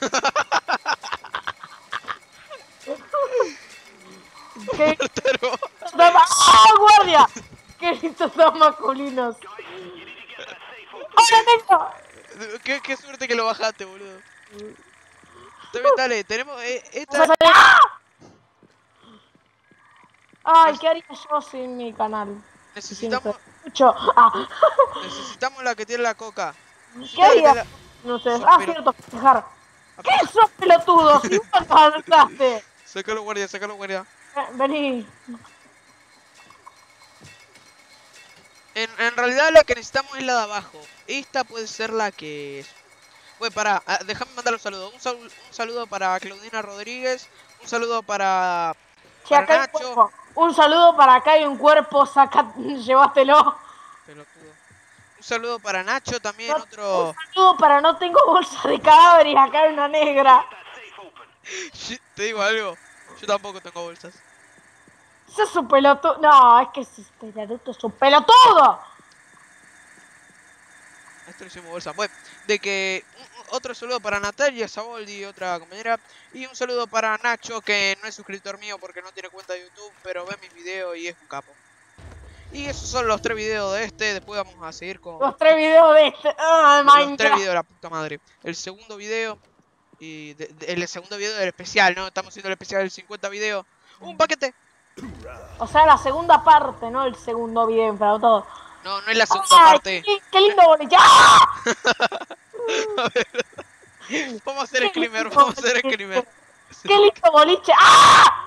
[SPEAKER 2] ¿Qué? ¡Ah, guardia! ¡Qué gritos tan masculinos! ¡Hola, negro!
[SPEAKER 1] Qué suerte que lo bajaste, boludo. También, dale, tenemos esta.
[SPEAKER 2] ¡Ah! Ay, ¿qué haría yo sin mi canal?
[SPEAKER 1] Necesitamos la que tiene la coca.
[SPEAKER 2] ¿Qué haría? No sé. Cierto, fijar. ¿Qué sos pelotudo? Si vos nos adelantaste.
[SPEAKER 1] Sácalo, guardia.
[SPEAKER 2] Vení.
[SPEAKER 1] En realidad la que necesitamos es la de abajo. Esta puede ser la que es. Bueno, pará, déjame mandar un saludo. Un saludo para Claudina Rodríguez. Un saludo para
[SPEAKER 2] Acá
[SPEAKER 1] Nacho.
[SPEAKER 2] Un saludo para acá hay un cuerpo, llévatelo.
[SPEAKER 1] Pelotudo. Un saludo para Nacho también,
[SPEAKER 2] Un saludo para no tengo bolsa de cadáver y acá hay una negra.
[SPEAKER 1] Te digo algo, yo tampoco tengo bolsas.
[SPEAKER 2] Ese es un pelotudo. No, es que este Naruto es un pelotudo.
[SPEAKER 1] Esto lo hicimos bolsa. Bueno, de que otro saludo para Natalia Saboldi, otra compañera. Y un saludo para Nacho, que no es suscriptor mío porque no tiene cuenta de YouTube, pero ve mis videos y es un capo. Y esos son los 3 videos de este. Después vamos a seguir con
[SPEAKER 2] los 3 videos de este.
[SPEAKER 1] los 3 videos de la puta madre. El segundo video y el segundo video del especial, ¿no? Estamos haciendo el especial del 50 videos. Un paquete.
[SPEAKER 2] O sea, la segunda parte, no el segundo video, pero todo.
[SPEAKER 1] No, no es la segunda parte.
[SPEAKER 2] ¡Qué lindo boliche! ¡Ah!
[SPEAKER 1] A ver. Vamos a hacer screamer, ¡Qué
[SPEAKER 2] lindo boliche! ¡Ah!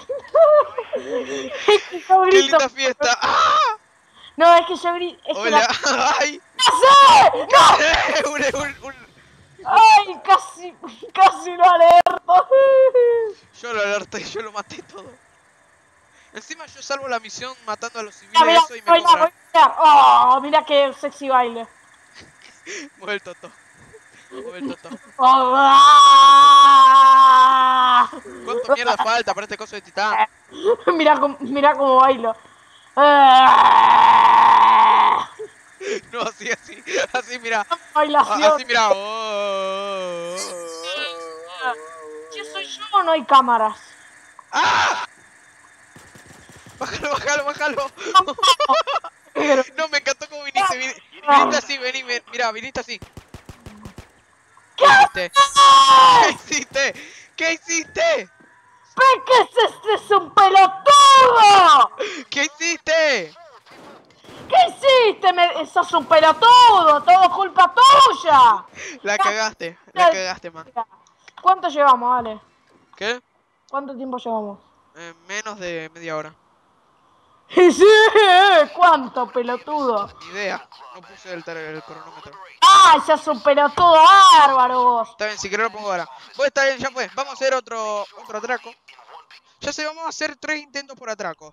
[SPEAKER 1] ¡Qué linda fiesta! ¡Ah!
[SPEAKER 2] No, es que yo grito.
[SPEAKER 1] ¡Hola! ¡Ay!
[SPEAKER 2] ¡No sé!
[SPEAKER 1] ¡No!
[SPEAKER 2] ¡Ay! Casi lo alerto.
[SPEAKER 1] Yo lo alerté, yo lo maté todo. Encima yo salvo la misión matando a los civiles
[SPEAKER 2] Mira, mira,
[SPEAKER 1] eso y me
[SPEAKER 2] baila,
[SPEAKER 1] cobran.
[SPEAKER 2] baila. Oh, mira qué sexy baile.
[SPEAKER 1] Mueve el toto. Mueve el toto.
[SPEAKER 2] Oh, ah.
[SPEAKER 1] ¿Cuánto mierda falta para este coso de titán?
[SPEAKER 2] Mira cómo bailo. Ah.
[SPEAKER 1] No, así, así, mira.
[SPEAKER 2] Bailación.
[SPEAKER 1] Así, mira. Oh.
[SPEAKER 2] ¿Qué soy yo o no hay cámaras?
[SPEAKER 1] ¡Ah! Bájalo, bájalo, bájalo. No, me encantó cómo viniste. Viniste así, vení, mira, viniste así. ¿Qué hiciste? ¿Qué hiciste? ¿Qué hiciste?
[SPEAKER 2] ¿Qué es este? ¡Es un pelotudo!
[SPEAKER 1] ¿Qué hiciste?
[SPEAKER 2] ¿Qué hiciste? ¡Sos un pelotudo! ¡Todo culpa tuya!
[SPEAKER 1] La cagaste, man.
[SPEAKER 2] ¿Cuánto llevamos, Ale?
[SPEAKER 1] ¿Qué?
[SPEAKER 2] ¿Cuánto tiempo llevamos?
[SPEAKER 1] Menos de media hora.
[SPEAKER 2] ¡Sí! ¿Cuánto, pelotudo?
[SPEAKER 1] Ni idea. No puse el cronómetro.
[SPEAKER 2] ¡Ah! ¡Sos un pelotudo bárbaro vos!
[SPEAKER 1] Está bien, si querés lo pongo ahora. Pues está bien, ya fue. Vamos a hacer otro atraco. Ya sé, vamos a hacer 3 intentos por atraco.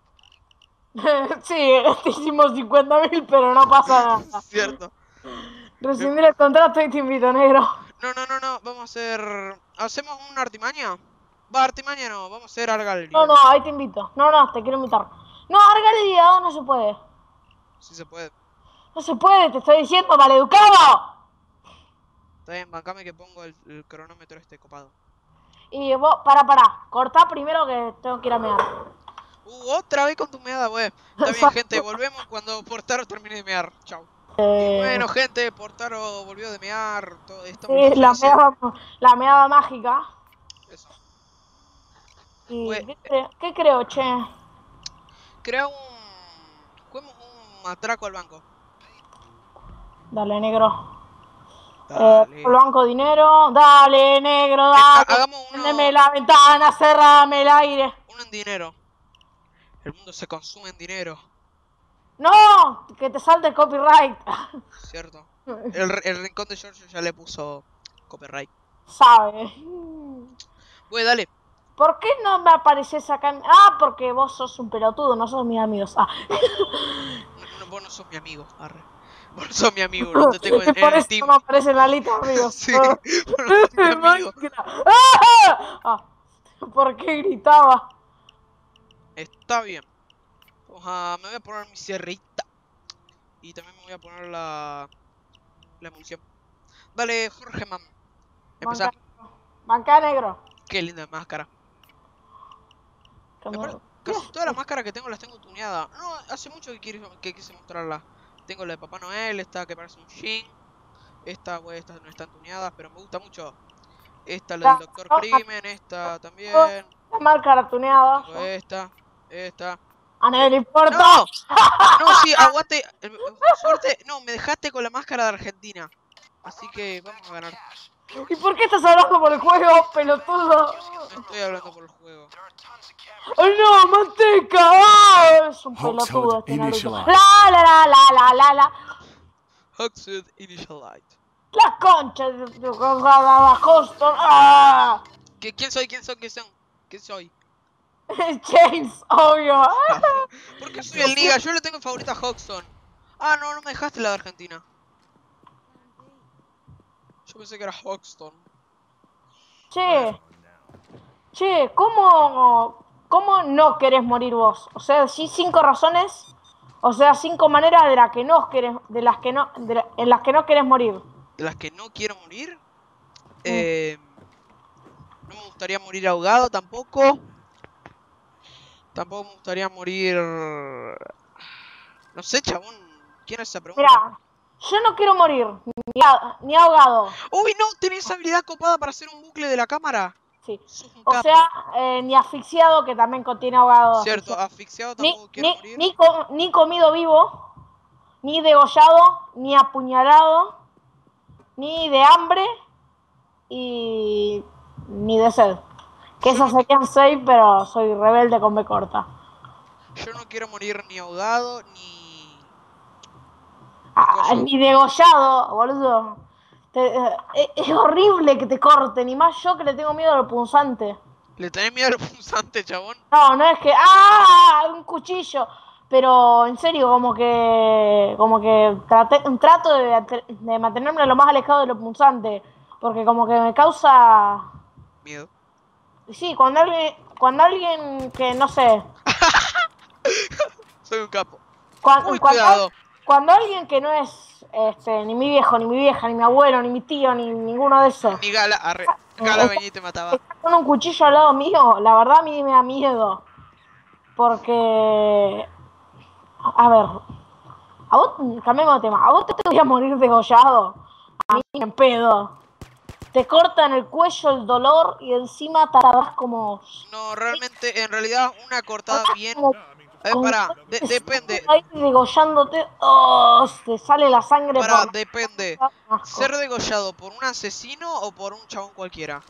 [SPEAKER 2] Sí, hicimos 50.000, pero no pasa nada.
[SPEAKER 1] Cierto.
[SPEAKER 2] Rescindir el contrato y te invito, negro.
[SPEAKER 1] No. Vamos a hacer... ¿Hacemos una artimaña? Va, artimaña no. Vamos a hacer Argalio.
[SPEAKER 2] No, ahí te invito. No, te quiero invitar. No, Argalia, no se puede.
[SPEAKER 1] Sí se puede.
[SPEAKER 2] No se puede, te estoy diciendo, maleducado.
[SPEAKER 1] Está bien, bancame que pongo el cronómetro este copado.
[SPEAKER 2] Y vos, pará. Cortá primero que tengo que ir a mear.
[SPEAKER 1] Otra vez con tu meada, wey. Está bien, gente, volvemos cuando Portaro termine de mear. Chau. Bueno, gente, Portaro volvió de mear. Todo esto.
[SPEAKER 2] Sí, la meada mágica.
[SPEAKER 1] Eso.
[SPEAKER 2] Y,
[SPEAKER 1] Bueno,
[SPEAKER 2] ¿qué creo, che?
[SPEAKER 1] Juguemos un atraco al banco.
[SPEAKER 2] Dale, negro.
[SPEAKER 1] Dale.
[SPEAKER 2] El banco dinero. Dale, negro, dale.
[SPEAKER 1] Hagamos uno.
[SPEAKER 2] Prendeme la ventana, cerrame el aire.
[SPEAKER 1] Uno en dinero. El mundo se consume en dinero.
[SPEAKER 2] ¡No! Que te salte el copyright.
[SPEAKER 1] Cierto. El rincón de Giorgio ya le puso copyright.
[SPEAKER 2] Sabe.
[SPEAKER 1] Güey, dale.
[SPEAKER 2] ¿Por qué no me apareces acá? Ah, porque vos sos un pelotudo, no sos mis amigos. Ah.
[SPEAKER 1] Vos no sos mi amigo, arre. Vos no sos mi amigo, no te tengo en
[SPEAKER 2] por
[SPEAKER 1] el
[SPEAKER 2] eso
[SPEAKER 1] team.
[SPEAKER 2] no me aparece en la lista, amigos.
[SPEAKER 1] Sí, vos no sos mi amigo.
[SPEAKER 2] Ah, ¿por qué gritaba?
[SPEAKER 1] Está bien. Me voy a poner mi sierrita. Y también me voy a poner la emulsión. Dale, Jorge, man. Empezá.
[SPEAKER 2] Banca negro.
[SPEAKER 1] Qué linda máscara.
[SPEAKER 2] Como-
[SPEAKER 1] Casi todas las máscaras que tengo las tengo tuneadas. No, hace mucho que quise mostrarla. Tengo la de Papá Noel, esta que parece un Jin. Estas no están tuneadas, pero me gusta mucho. Esta, la del Doctor Crimen, esta también.
[SPEAKER 2] La máscara tuneada.
[SPEAKER 1] Tengo esta.
[SPEAKER 2] A nadie le importa.
[SPEAKER 1] ¡No! No, sí, aguante. Suerte. No, me dejaste con la máscara de Argentina. Así que vamos a ganar.
[SPEAKER 2] ¿Y por qué estás hablando por el juego, pelotudo?
[SPEAKER 1] No estoy hablando por el juego.
[SPEAKER 2] ¡Ay, no, manteca! ¡Ah! Es un
[SPEAKER 3] Hawkshood
[SPEAKER 2] pelotudo este Naruto.
[SPEAKER 3] initialized.
[SPEAKER 2] La.
[SPEAKER 1] Hawkshood Initialite.
[SPEAKER 2] La concha de Houston. ¡Ah!
[SPEAKER 1] ¿Quién soy? ¿Quién soy?
[SPEAKER 2] James, obvio.
[SPEAKER 1] ¿Por qué soy el Liga? Yo le tengo favorita a Hawkson. Ah, no me dejaste la de Argentina. Yo pensé que era Hawkston.
[SPEAKER 2] Che, ¿cómo no querés morir vos? O sea, sí, 5 razones. O sea, 5 maneras en las que no querés morir.
[SPEAKER 1] ¿De las que no quiero morir? No me gustaría morir ahogado tampoco. Tampoco me gustaría morir... No sé, chabón. ¿Quién es esa pregunta?
[SPEAKER 2] Mira, yo no quiero morir, ni ahogado.
[SPEAKER 1] ¡Uy, no! ¿Tenés habilidad copada para hacer un bucle de la cámara?
[SPEAKER 2] Sí.
[SPEAKER 1] Sos un
[SPEAKER 2] O
[SPEAKER 1] capo.
[SPEAKER 2] sea, ni asfixiado, que también contiene ahogado.
[SPEAKER 1] Cierto, asfixiado tampoco quiero morir.
[SPEAKER 2] Ni comido vivo, ni degollado, ni apuñalado, ni de hambre y ni de sed. Que esas serían 6, pero soy rebelde con B corta.
[SPEAKER 1] Yo no quiero morir ni ahogado, ni...
[SPEAKER 2] Ni degollado, boludo. Es horrible que te corten, y más yo que le tengo miedo al punzante.
[SPEAKER 1] ¿Le tenés miedo al punzante, chabón?
[SPEAKER 2] No, no es que. ¡Ah! Un cuchillo. Pero en serio, como que trato de mantenerme lo más alejado de lo punzante. Porque como que me causa.
[SPEAKER 1] Miedo.
[SPEAKER 2] Sí, cuando alguien que no sé.
[SPEAKER 1] Soy un capo.
[SPEAKER 2] Cuan-
[SPEAKER 1] Uy,
[SPEAKER 2] cuando,
[SPEAKER 1] cuidado.
[SPEAKER 2] cuando alguien que no es ni mi viejo, ni mi vieja, ni mi abuelo, ni mi tío, ni ninguno de esos,
[SPEAKER 1] Ni Gala, arre. Gala venía y te mataba.
[SPEAKER 2] está con un cuchillo al lado mío, la verdad a mí me da miedo. Porque, a ver, a vos, cambiemos de tema, a vos te voy a morir degollado, a mí en pedo. Te cortan el cuello el dolor y encima tardás como...
[SPEAKER 1] No, realmente, en realidad, una cortada bien.
[SPEAKER 2] como
[SPEAKER 1] Pará, depende.
[SPEAKER 2] ahí degollándote, oh, te sale la sangre
[SPEAKER 1] Pará,
[SPEAKER 2] por...
[SPEAKER 1] depende.
[SPEAKER 2] Asco.
[SPEAKER 1] ¿Ser degollado por un asesino o por un chabón cualquiera?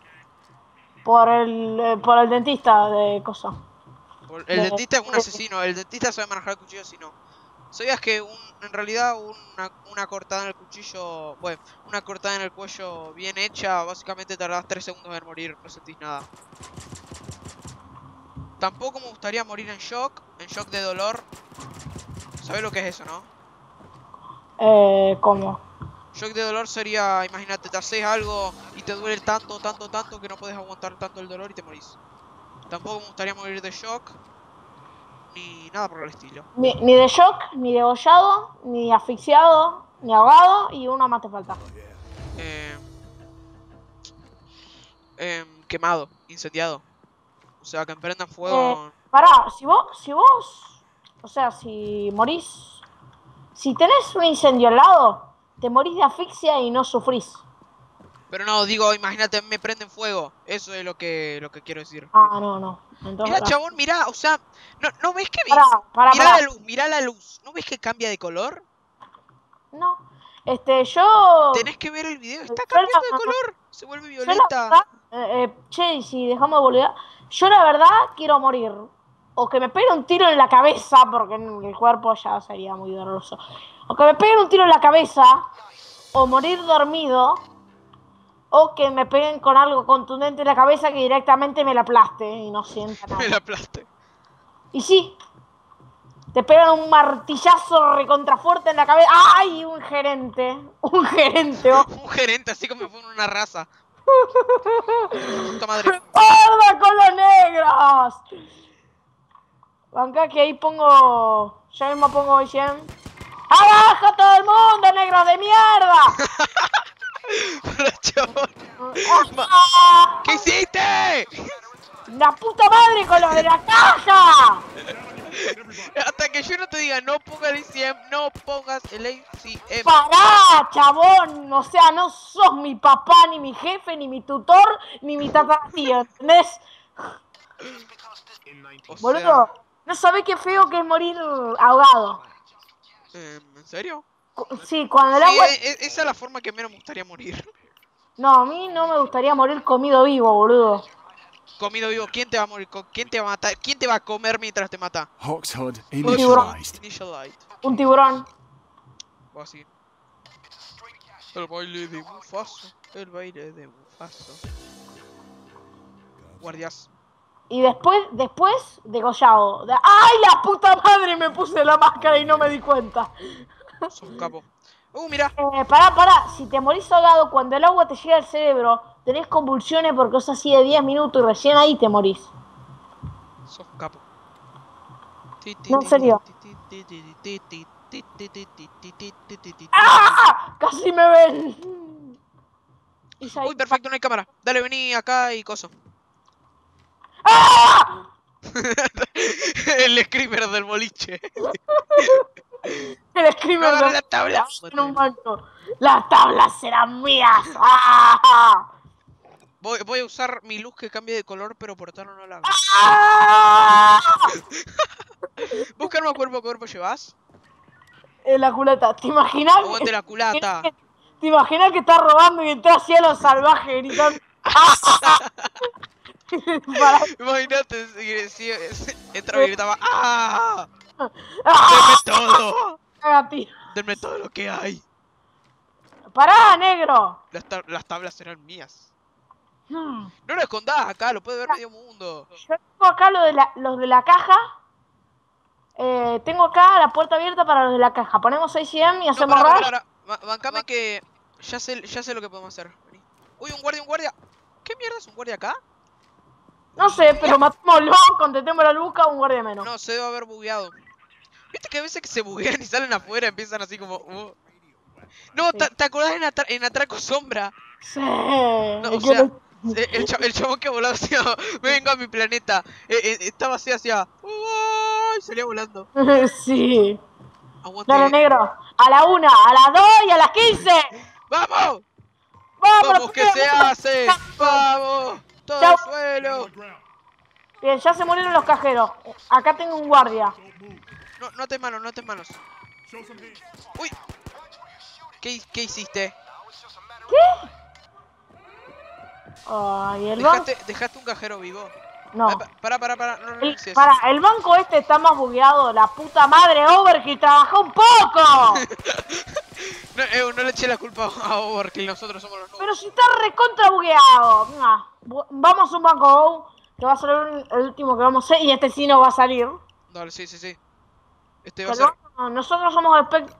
[SPEAKER 2] Por el dentista de cosa.
[SPEAKER 1] El dentista es un asesino, el dentista sabe manejar el cuchillo si no. ¿Sabías que en realidad una cortada en el cuchillo, bueno, una cortada en el cuello bien hecha, básicamente tardás 3 segundos en morir, no sentís nada? Tampoco me gustaría morir en shock de dolor. ¿Sabes lo que es eso, no?
[SPEAKER 2] ¿Cómo?
[SPEAKER 1] Shock de dolor sería, imagínate, te haces algo y te duele tanto que no puedes aguantar tanto el dolor y te morís. Tampoco me gustaría morir de shock, ni nada por el estilo.
[SPEAKER 2] Ni de shock, ni degollado, ni asfixiado, ni ahogado y una más te falta.
[SPEAKER 1] Quemado, incendiado. O sea, que emprendan fuego.
[SPEAKER 2] Pará, si vos, o sea, si morís, si tenés un incendio al lado, te morís de asfixia y no sufrís.
[SPEAKER 1] Pero no, digo, imagínate, me prenden fuego. Eso es lo que quiero decir.
[SPEAKER 2] Ah, no. Entonces,
[SPEAKER 1] Mirá, chabón, mirá, o sea, ¿no ves que
[SPEAKER 2] Pará.
[SPEAKER 1] mirá la luz, ¿no ves que cambia de color?
[SPEAKER 2] No, yo...
[SPEAKER 1] Tenés que ver el video, está
[SPEAKER 2] Yo
[SPEAKER 1] cambiando de
[SPEAKER 2] la-
[SPEAKER 1] color, se vuelve
[SPEAKER 2] Yo la
[SPEAKER 1] violeta.
[SPEAKER 2] verdad, che, y si dejamos de volver, yo la verdad quiero morir. O que me pegue un tiro en la cabeza, porque en el cuerpo ya sería muy doloroso. O que me peguen un tiro en la cabeza, o morir dormido, o que me peguen con algo contundente en la cabeza que directamente me la aplaste y no sienta nada.
[SPEAKER 1] Me la aplaste.
[SPEAKER 2] Y sí, te pegan un martillazo recontrafuerte en la cabeza. ¡Ay! Un gerente. Un gerente. Oh.
[SPEAKER 1] Un gerente, así como fue una raza. Puta madre.
[SPEAKER 2] ¡Guarda con los negros! Banca que ahí pongo... Ya mismo pongo IGM. ¡Abajo todo el mundo, negros de mierda!
[SPEAKER 1] Para, chabón.
[SPEAKER 2] ¡Ah!
[SPEAKER 1] ¿Qué hiciste?
[SPEAKER 2] ¡La puta madre con los de la caja!
[SPEAKER 1] Hasta que yo no te diga no pongas el ACM, no pongas el ACM.
[SPEAKER 2] ¡Pará, chabón! O sea, no sos mi papá, ni mi jefe, ni mi tutor, ni mi tatatío, ¿entendés?
[SPEAKER 1] O
[SPEAKER 2] Boludo,
[SPEAKER 1] sea,
[SPEAKER 2] no sabés qué feo que es morir ahogado.
[SPEAKER 1] ¿en serio?
[SPEAKER 2] Sí, cuando el
[SPEAKER 1] Sí,
[SPEAKER 2] agua...
[SPEAKER 1] esa es la forma que menos me gustaría morir.
[SPEAKER 2] No, a mí no me gustaría morir comido vivo, boludo.
[SPEAKER 1] Comido vivo, ¿quién te va a morir? ¿Quién te va a matar? ¿Quién te va a comer mientras te mata?
[SPEAKER 3] Hoxhood
[SPEAKER 2] tiburón.
[SPEAKER 3] initialized.
[SPEAKER 1] Initialized.
[SPEAKER 2] Un tiburón.
[SPEAKER 1] O así. El baile de Mufaso. El baile de Mufaso. Guardias.
[SPEAKER 2] Y después degollado. ¡Ay, la puta madre! Me puse la máscara y no me di cuenta.
[SPEAKER 1] Sos un capo. Mira.
[SPEAKER 2] Pará. Si te morís ahogado, cuando el agua te llega al cerebro, tenés convulsiones porque es así de 10 minutos y recién ahí te morís.
[SPEAKER 1] Sos un capo.
[SPEAKER 2] No, en serio. ¡Ah! Casi me ven.
[SPEAKER 1] Uy, perfecto, no hay cámara. Dale, vení acá y coso.
[SPEAKER 2] ¡Ah!
[SPEAKER 1] El screamer del boliche.
[SPEAKER 2] El screamer
[SPEAKER 1] No, la tabla.
[SPEAKER 2] en un banco. Las tablas serán mías. ¡Ah!
[SPEAKER 1] Voy a usar mi luz que cambie de color, pero portalo no la hago.
[SPEAKER 2] ¡Ah!
[SPEAKER 1] Busca arma cuerpo a cuerpo, ¿llevas?
[SPEAKER 2] En la culata. ¿Te imaginas?
[SPEAKER 1] Aguante la culata.
[SPEAKER 2] ¿Te imaginas que estás robando y estás hacia los salvajes gritando?
[SPEAKER 1] Imagínate si entraba y gritaba ¡ah!
[SPEAKER 2] ¡Ah!
[SPEAKER 1] ¡Denme todo!
[SPEAKER 2] Cágate.
[SPEAKER 1] ¡Denme todo lo que hay!
[SPEAKER 2] ¡Pará, negro!
[SPEAKER 1] Las tablas serán mías.
[SPEAKER 2] Hmm.
[SPEAKER 1] No lo escondas acá, lo puede ver medio mundo.
[SPEAKER 2] Yo tengo acá los de la caja. Tengo acá la puerta abierta para los de la caja. Ponemos ACM y
[SPEAKER 1] No,
[SPEAKER 2] hacemos
[SPEAKER 1] para,
[SPEAKER 2] rush.
[SPEAKER 1] bancame que ya sé lo que podemos hacer. Vení. Uy, un guardia. ¿Qué mierda es un guardia acá?
[SPEAKER 2] No sé, pero matémoslo, contentemos la luca, un guardia menos.
[SPEAKER 1] No, se debe haber bugueado. ¿Viste que a veces que se buguean y salen afuera empiezan así como... No,
[SPEAKER 2] Sí.
[SPEAKER 1] ¿te acordás en Atraco Sombra?
[SPEAKER 2] Sí.
[SPEAKER 1] No, o sea, el chabón que volaba decía, vengo a mi planeta. Estaba así, hacía... Y salía volando.
[SPEAKER 2] Sí.
[SPEAKER 1] Aguante.
[SPEAKER 2] Dale, negro. A la 1, a las 2 y a las 15.
[SPEAKER 1] ¡Vamos!
[SPEAKER 2] ¡Vamos!
[SPEAKER 1] ¡Vamos que se hace! ¡Vamos! ¡Todo
[SPEAKER 2] Chau.
[SPEAKER 1] el suelo!
[SPEAKER 2] Bien, ya se murieron los cajeros. Acá tengo un guardia.
[SPEAKER 1] No te manos, ¡Uy! ¿Qué hiciste?
[SPEAKER 2] ¿Qué? Ay, el banco.
[SPEAKER 1] Dejaste un cajero vivo.
[SPEAKER 2] No.
[SPEAKER 1] Para, no renunciés.
[SPEAKER 2] El banco este está más bugueado. La puta madre, Overkill, trabajó un poco.
[SPEAKER 1] No le eché la culpa a Overkill, nosotros somos los nuevos.
[SPEAKER 2] Pero si está recontra bugueado. Vamos a un banco, que va a ser el último que vamos a hacer. Y este sí no va a salir.
[SPEAKER 1] Dale, sí. Este va a ser...
[SPEAKER 2] Pero nosotros somos
[SPEAKER 1] Pero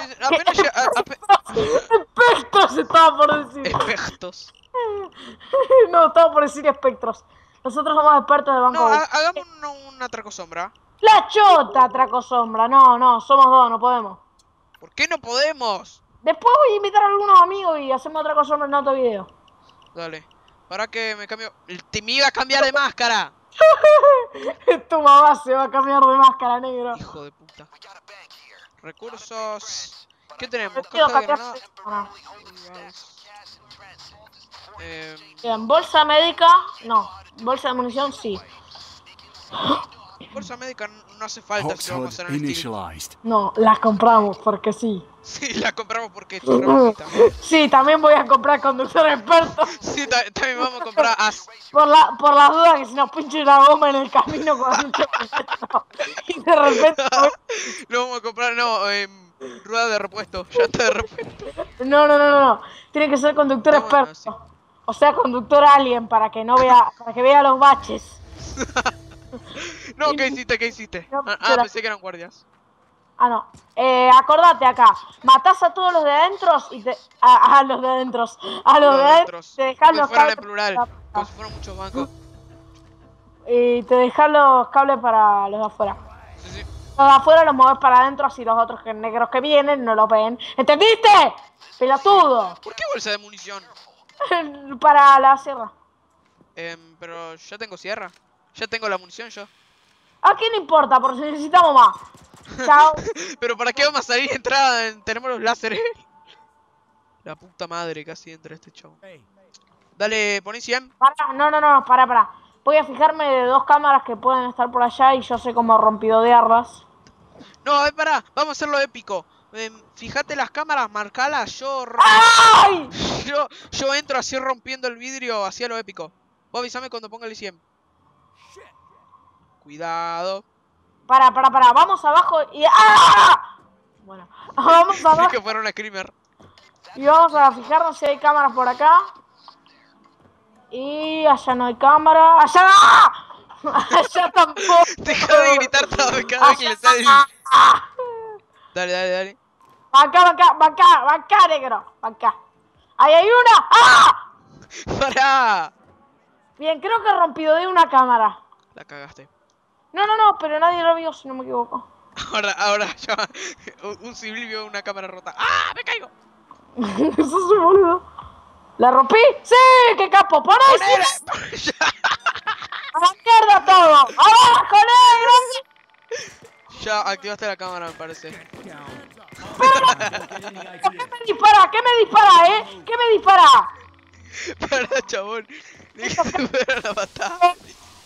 [SPEAKER 2] espectros estaba por decir.
[SPEAKER 1] Espectos.
[SPEAKER 2] No, estaba por decir espectros. Nosotros somos expertos de banco.
[SPEAKER 1] No, hagamos un atraco sombra.
[SPEAKER 2] La chota, atraco sombra. No, somos dos, no podemos.
[SPEAKER 1] ¿Por qué no podemos?
[SPEAKER 2] Después voy a invitar a algunos amigos y hacemos atraco sombra en otro video.
[SPEAKER 1] Dale. Para que me cambio... Me iba a cambiar de máscara.
[SPEAKER 2] Tu mamá se va a cambiar de máscara, negro.
[SPEAKER 1] Hijo de puta. Recursos... ¿Qué tenemos?
[SPEAKER 2] Quiero
[SPEAKER 1] Caja de
[SPEAKER 2] cambiar-
[SPEAKER 1] granada.
[SPEAKER 2] Bien, bolsa médica, no. Bolsa de munición, sí.
[SPEAKER 1] Bolsa médica no hace falta si lo vamos a
[SPEAKER 3] Hoxhod
[SPEAKER 1] hacer en el estilo.
[SPEAKER 3] initialized.
[SPEAKER 2] No, las compramos porque sí.
[SPEAKER 1] Sí, la compramos porque esto es realista.
[SPEAKER 2] Sí, también voy a comprar conductor experto.
[SPEAKER 1] Sí, también vamos a comprar as.
[SPEAKER 2] Por las dudas que si nos pinche la goma en el camino con un chocolate. Y de repente.
[SPEAKER 1] Lo vamos a comprar, rueda de repuesto, llanta de repuesto.
[SPEAKER 2] No. Tiene que ser conductor
[SPEAKER 1] Ah, bueno,
[SPEAKER 2] experto. O sea, conductor alien para que no vea, para que vea los baches.
[SPEAKER 1] No, ¿qué hiciste?
[SPEAKER 2] No,
[SPEAKER 1] Pensé que eran guardias.
[SPEAKER 2] Ah, no. Acordate acá. Matás a todos los de adentro y te. A los de adentro. A los de adentro. Te dejás
[SPEAKER 1] Como
[SPEAKER 2] los
[SPEAKER 1] si fueran
[SPEAKER 2] cables.
[SPEAKER 1] en plural, como si fueran muchos bancos.
[SPEAKER 2] Y te dejás los cables para los de afuera.
[SPEAKER 1] Sí.
[SPEAKER 2] Los de afuera los mueves para adentro, así los otros negros que vienen no lo ven. ¿Entendiste? Pelotudo.
[SPEAKER 1] ¿Por qué bolsa de munición?
[SPEAKER 2] Para la sierra.
[SPEAKER 1] Pero yo tengo sierra. Ya tengo la munición yo.
[SPEAKER 2] ¿A quién le importa? Porque necesitamos más. Chao.
[SPEAKER 1] Pero ¿para qué vamos a salir entrada? Tenemos los láseres. La puta madre, casi entra este chavo. Dale, poné 100.
[SPEAKER 2] No, para. Voy a fijarme de 2 cámaras que pueden estar por allá y yo sé cómo rompidodearlas.
[SPEAKER 1] No, pará, vamos a hacerlo épico. Fíjate las cámaras, marcalas,
[SPEAKER 2] ¡Ay!
[SPEAKER 1] yo entro así rompiendo el vidrio hacia lo épico. Vos avísame cuando ponga el 100. Cuidado.
[SPEAKER 2] Para, vamos abajo y... ¡Ah! Bueno, vamos
[SPEAKER 1] Creo
[SPEAKER 2] abajo
[SPEAKER 1] que fuera una screamer.
[SPEAKER 2] y vamos a fijarnos si hay cámaras por acá. Y allá no hay cámara. ¡Allá no! Allá tampoco.
[SPEAKER 1] Deja de gritar cada vez que le sale. Dale.
[SPEAKER 2] Acá, negro. Acá. ¡Ahí hay una! ¡Ah!
[SPEAKER 1] ¡Pará!
[SPEAKER 2] Bien, creo que rompido de una cámara.
[SPEAKER 1] La cagaste.
[SPEAKER 2] No, pero nadie lo vio, si no me equivoco.
[SPEAKER 1] Ahora ya un civil vio una cámara rota. ¡Ah! ¡Me caigo!
[SPEAKER 2] Eso es un boludo. ¿La rompí? ¡Sí! ¡Qué capo! ¡Por ahí! Sí. ¡A la mierda todo! ¡Abajo, negro!
[SPEAKER 1] Ya activaste la cámara, me parece.
[SPEAKER 2] ¿Qué me dispara? ¿Qué me dispara?
[SPEAKER 1] Pará, chabón. Deja de ver la patada.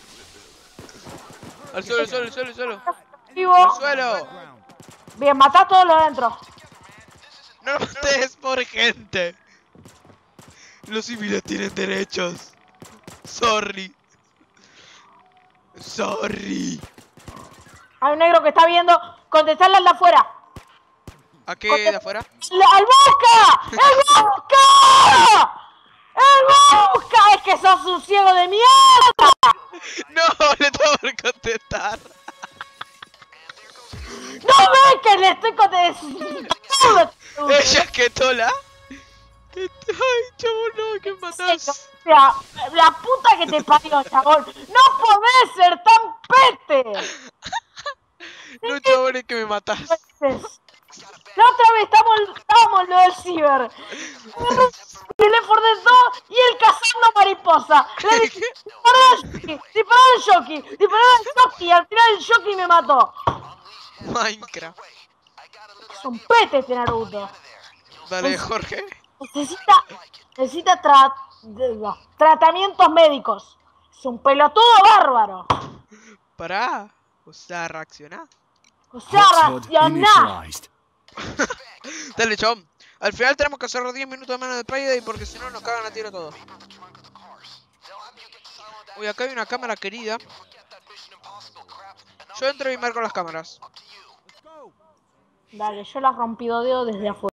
[SPEAKER 1] Al suelo.
[SPEAKER 2] Vivo.
[SPEAKER 1] Al suelo.
[SPEAKER 2] Bien, matá a todos los dentro.
[SPEAKER 1] No lo mates por gente. Los civiles tienen derechos. Sorry.
[SPEAKER 2] Hay un negro que está viendo. Contestarle al de afuera.
[SPEAKER 1] ¿A qué de afuera?
[SPEAKER 2] ¡Al Boca! ¡El Boca! ¡El busca! ¡Es que sos un ciego de mierda!
[SPEAKER 1] No, le tengo por contestar.
[SPEAKER 2] ¡No ves que le estoy contestando!
[SPEAKER 1] Ella es que tola. Ay, chabón, no, que matás.
[SPEAKER 2] O sea, la puta que te parió, chabón. ¡No podés ser tan pete!
[SPEAKER 1] No, chabón, es que me matás.
[SPEAKER 2] La otra vez estábamos lo del ciber. El Left 4 Dead 2 y el cazando mariposa. Le dije, disparó el jockey, y al final el jockey me mató.
[SPEAKER 1] Minecraft.
[SPEAKER 2] Es un pete este Naruto.
[SPEAKER 1] Dale, Jorge.
[SPEAKER 2] Necesita tratamientos médicos. Es un pelotudo bárbaro.
[SPEAKER 1] Pará. O sea, reaccioná.
[SPEAKER 2] O sea,
[SPEAKER 3] Hoxhood
[SPEAKER 2] reaccioná.
[SPEAKER 3] initialized.
[SPEAKER 1] Dale, chabón. Al final tenemos que hacer 10 minutos menos de Payday porque si no nos cagan a tiro todos. Uy, acá hay una cámara querida. Yo entro y marco las cámaras.
[SPEAKER 2] Dale, yo las rompí dedo desde afuera.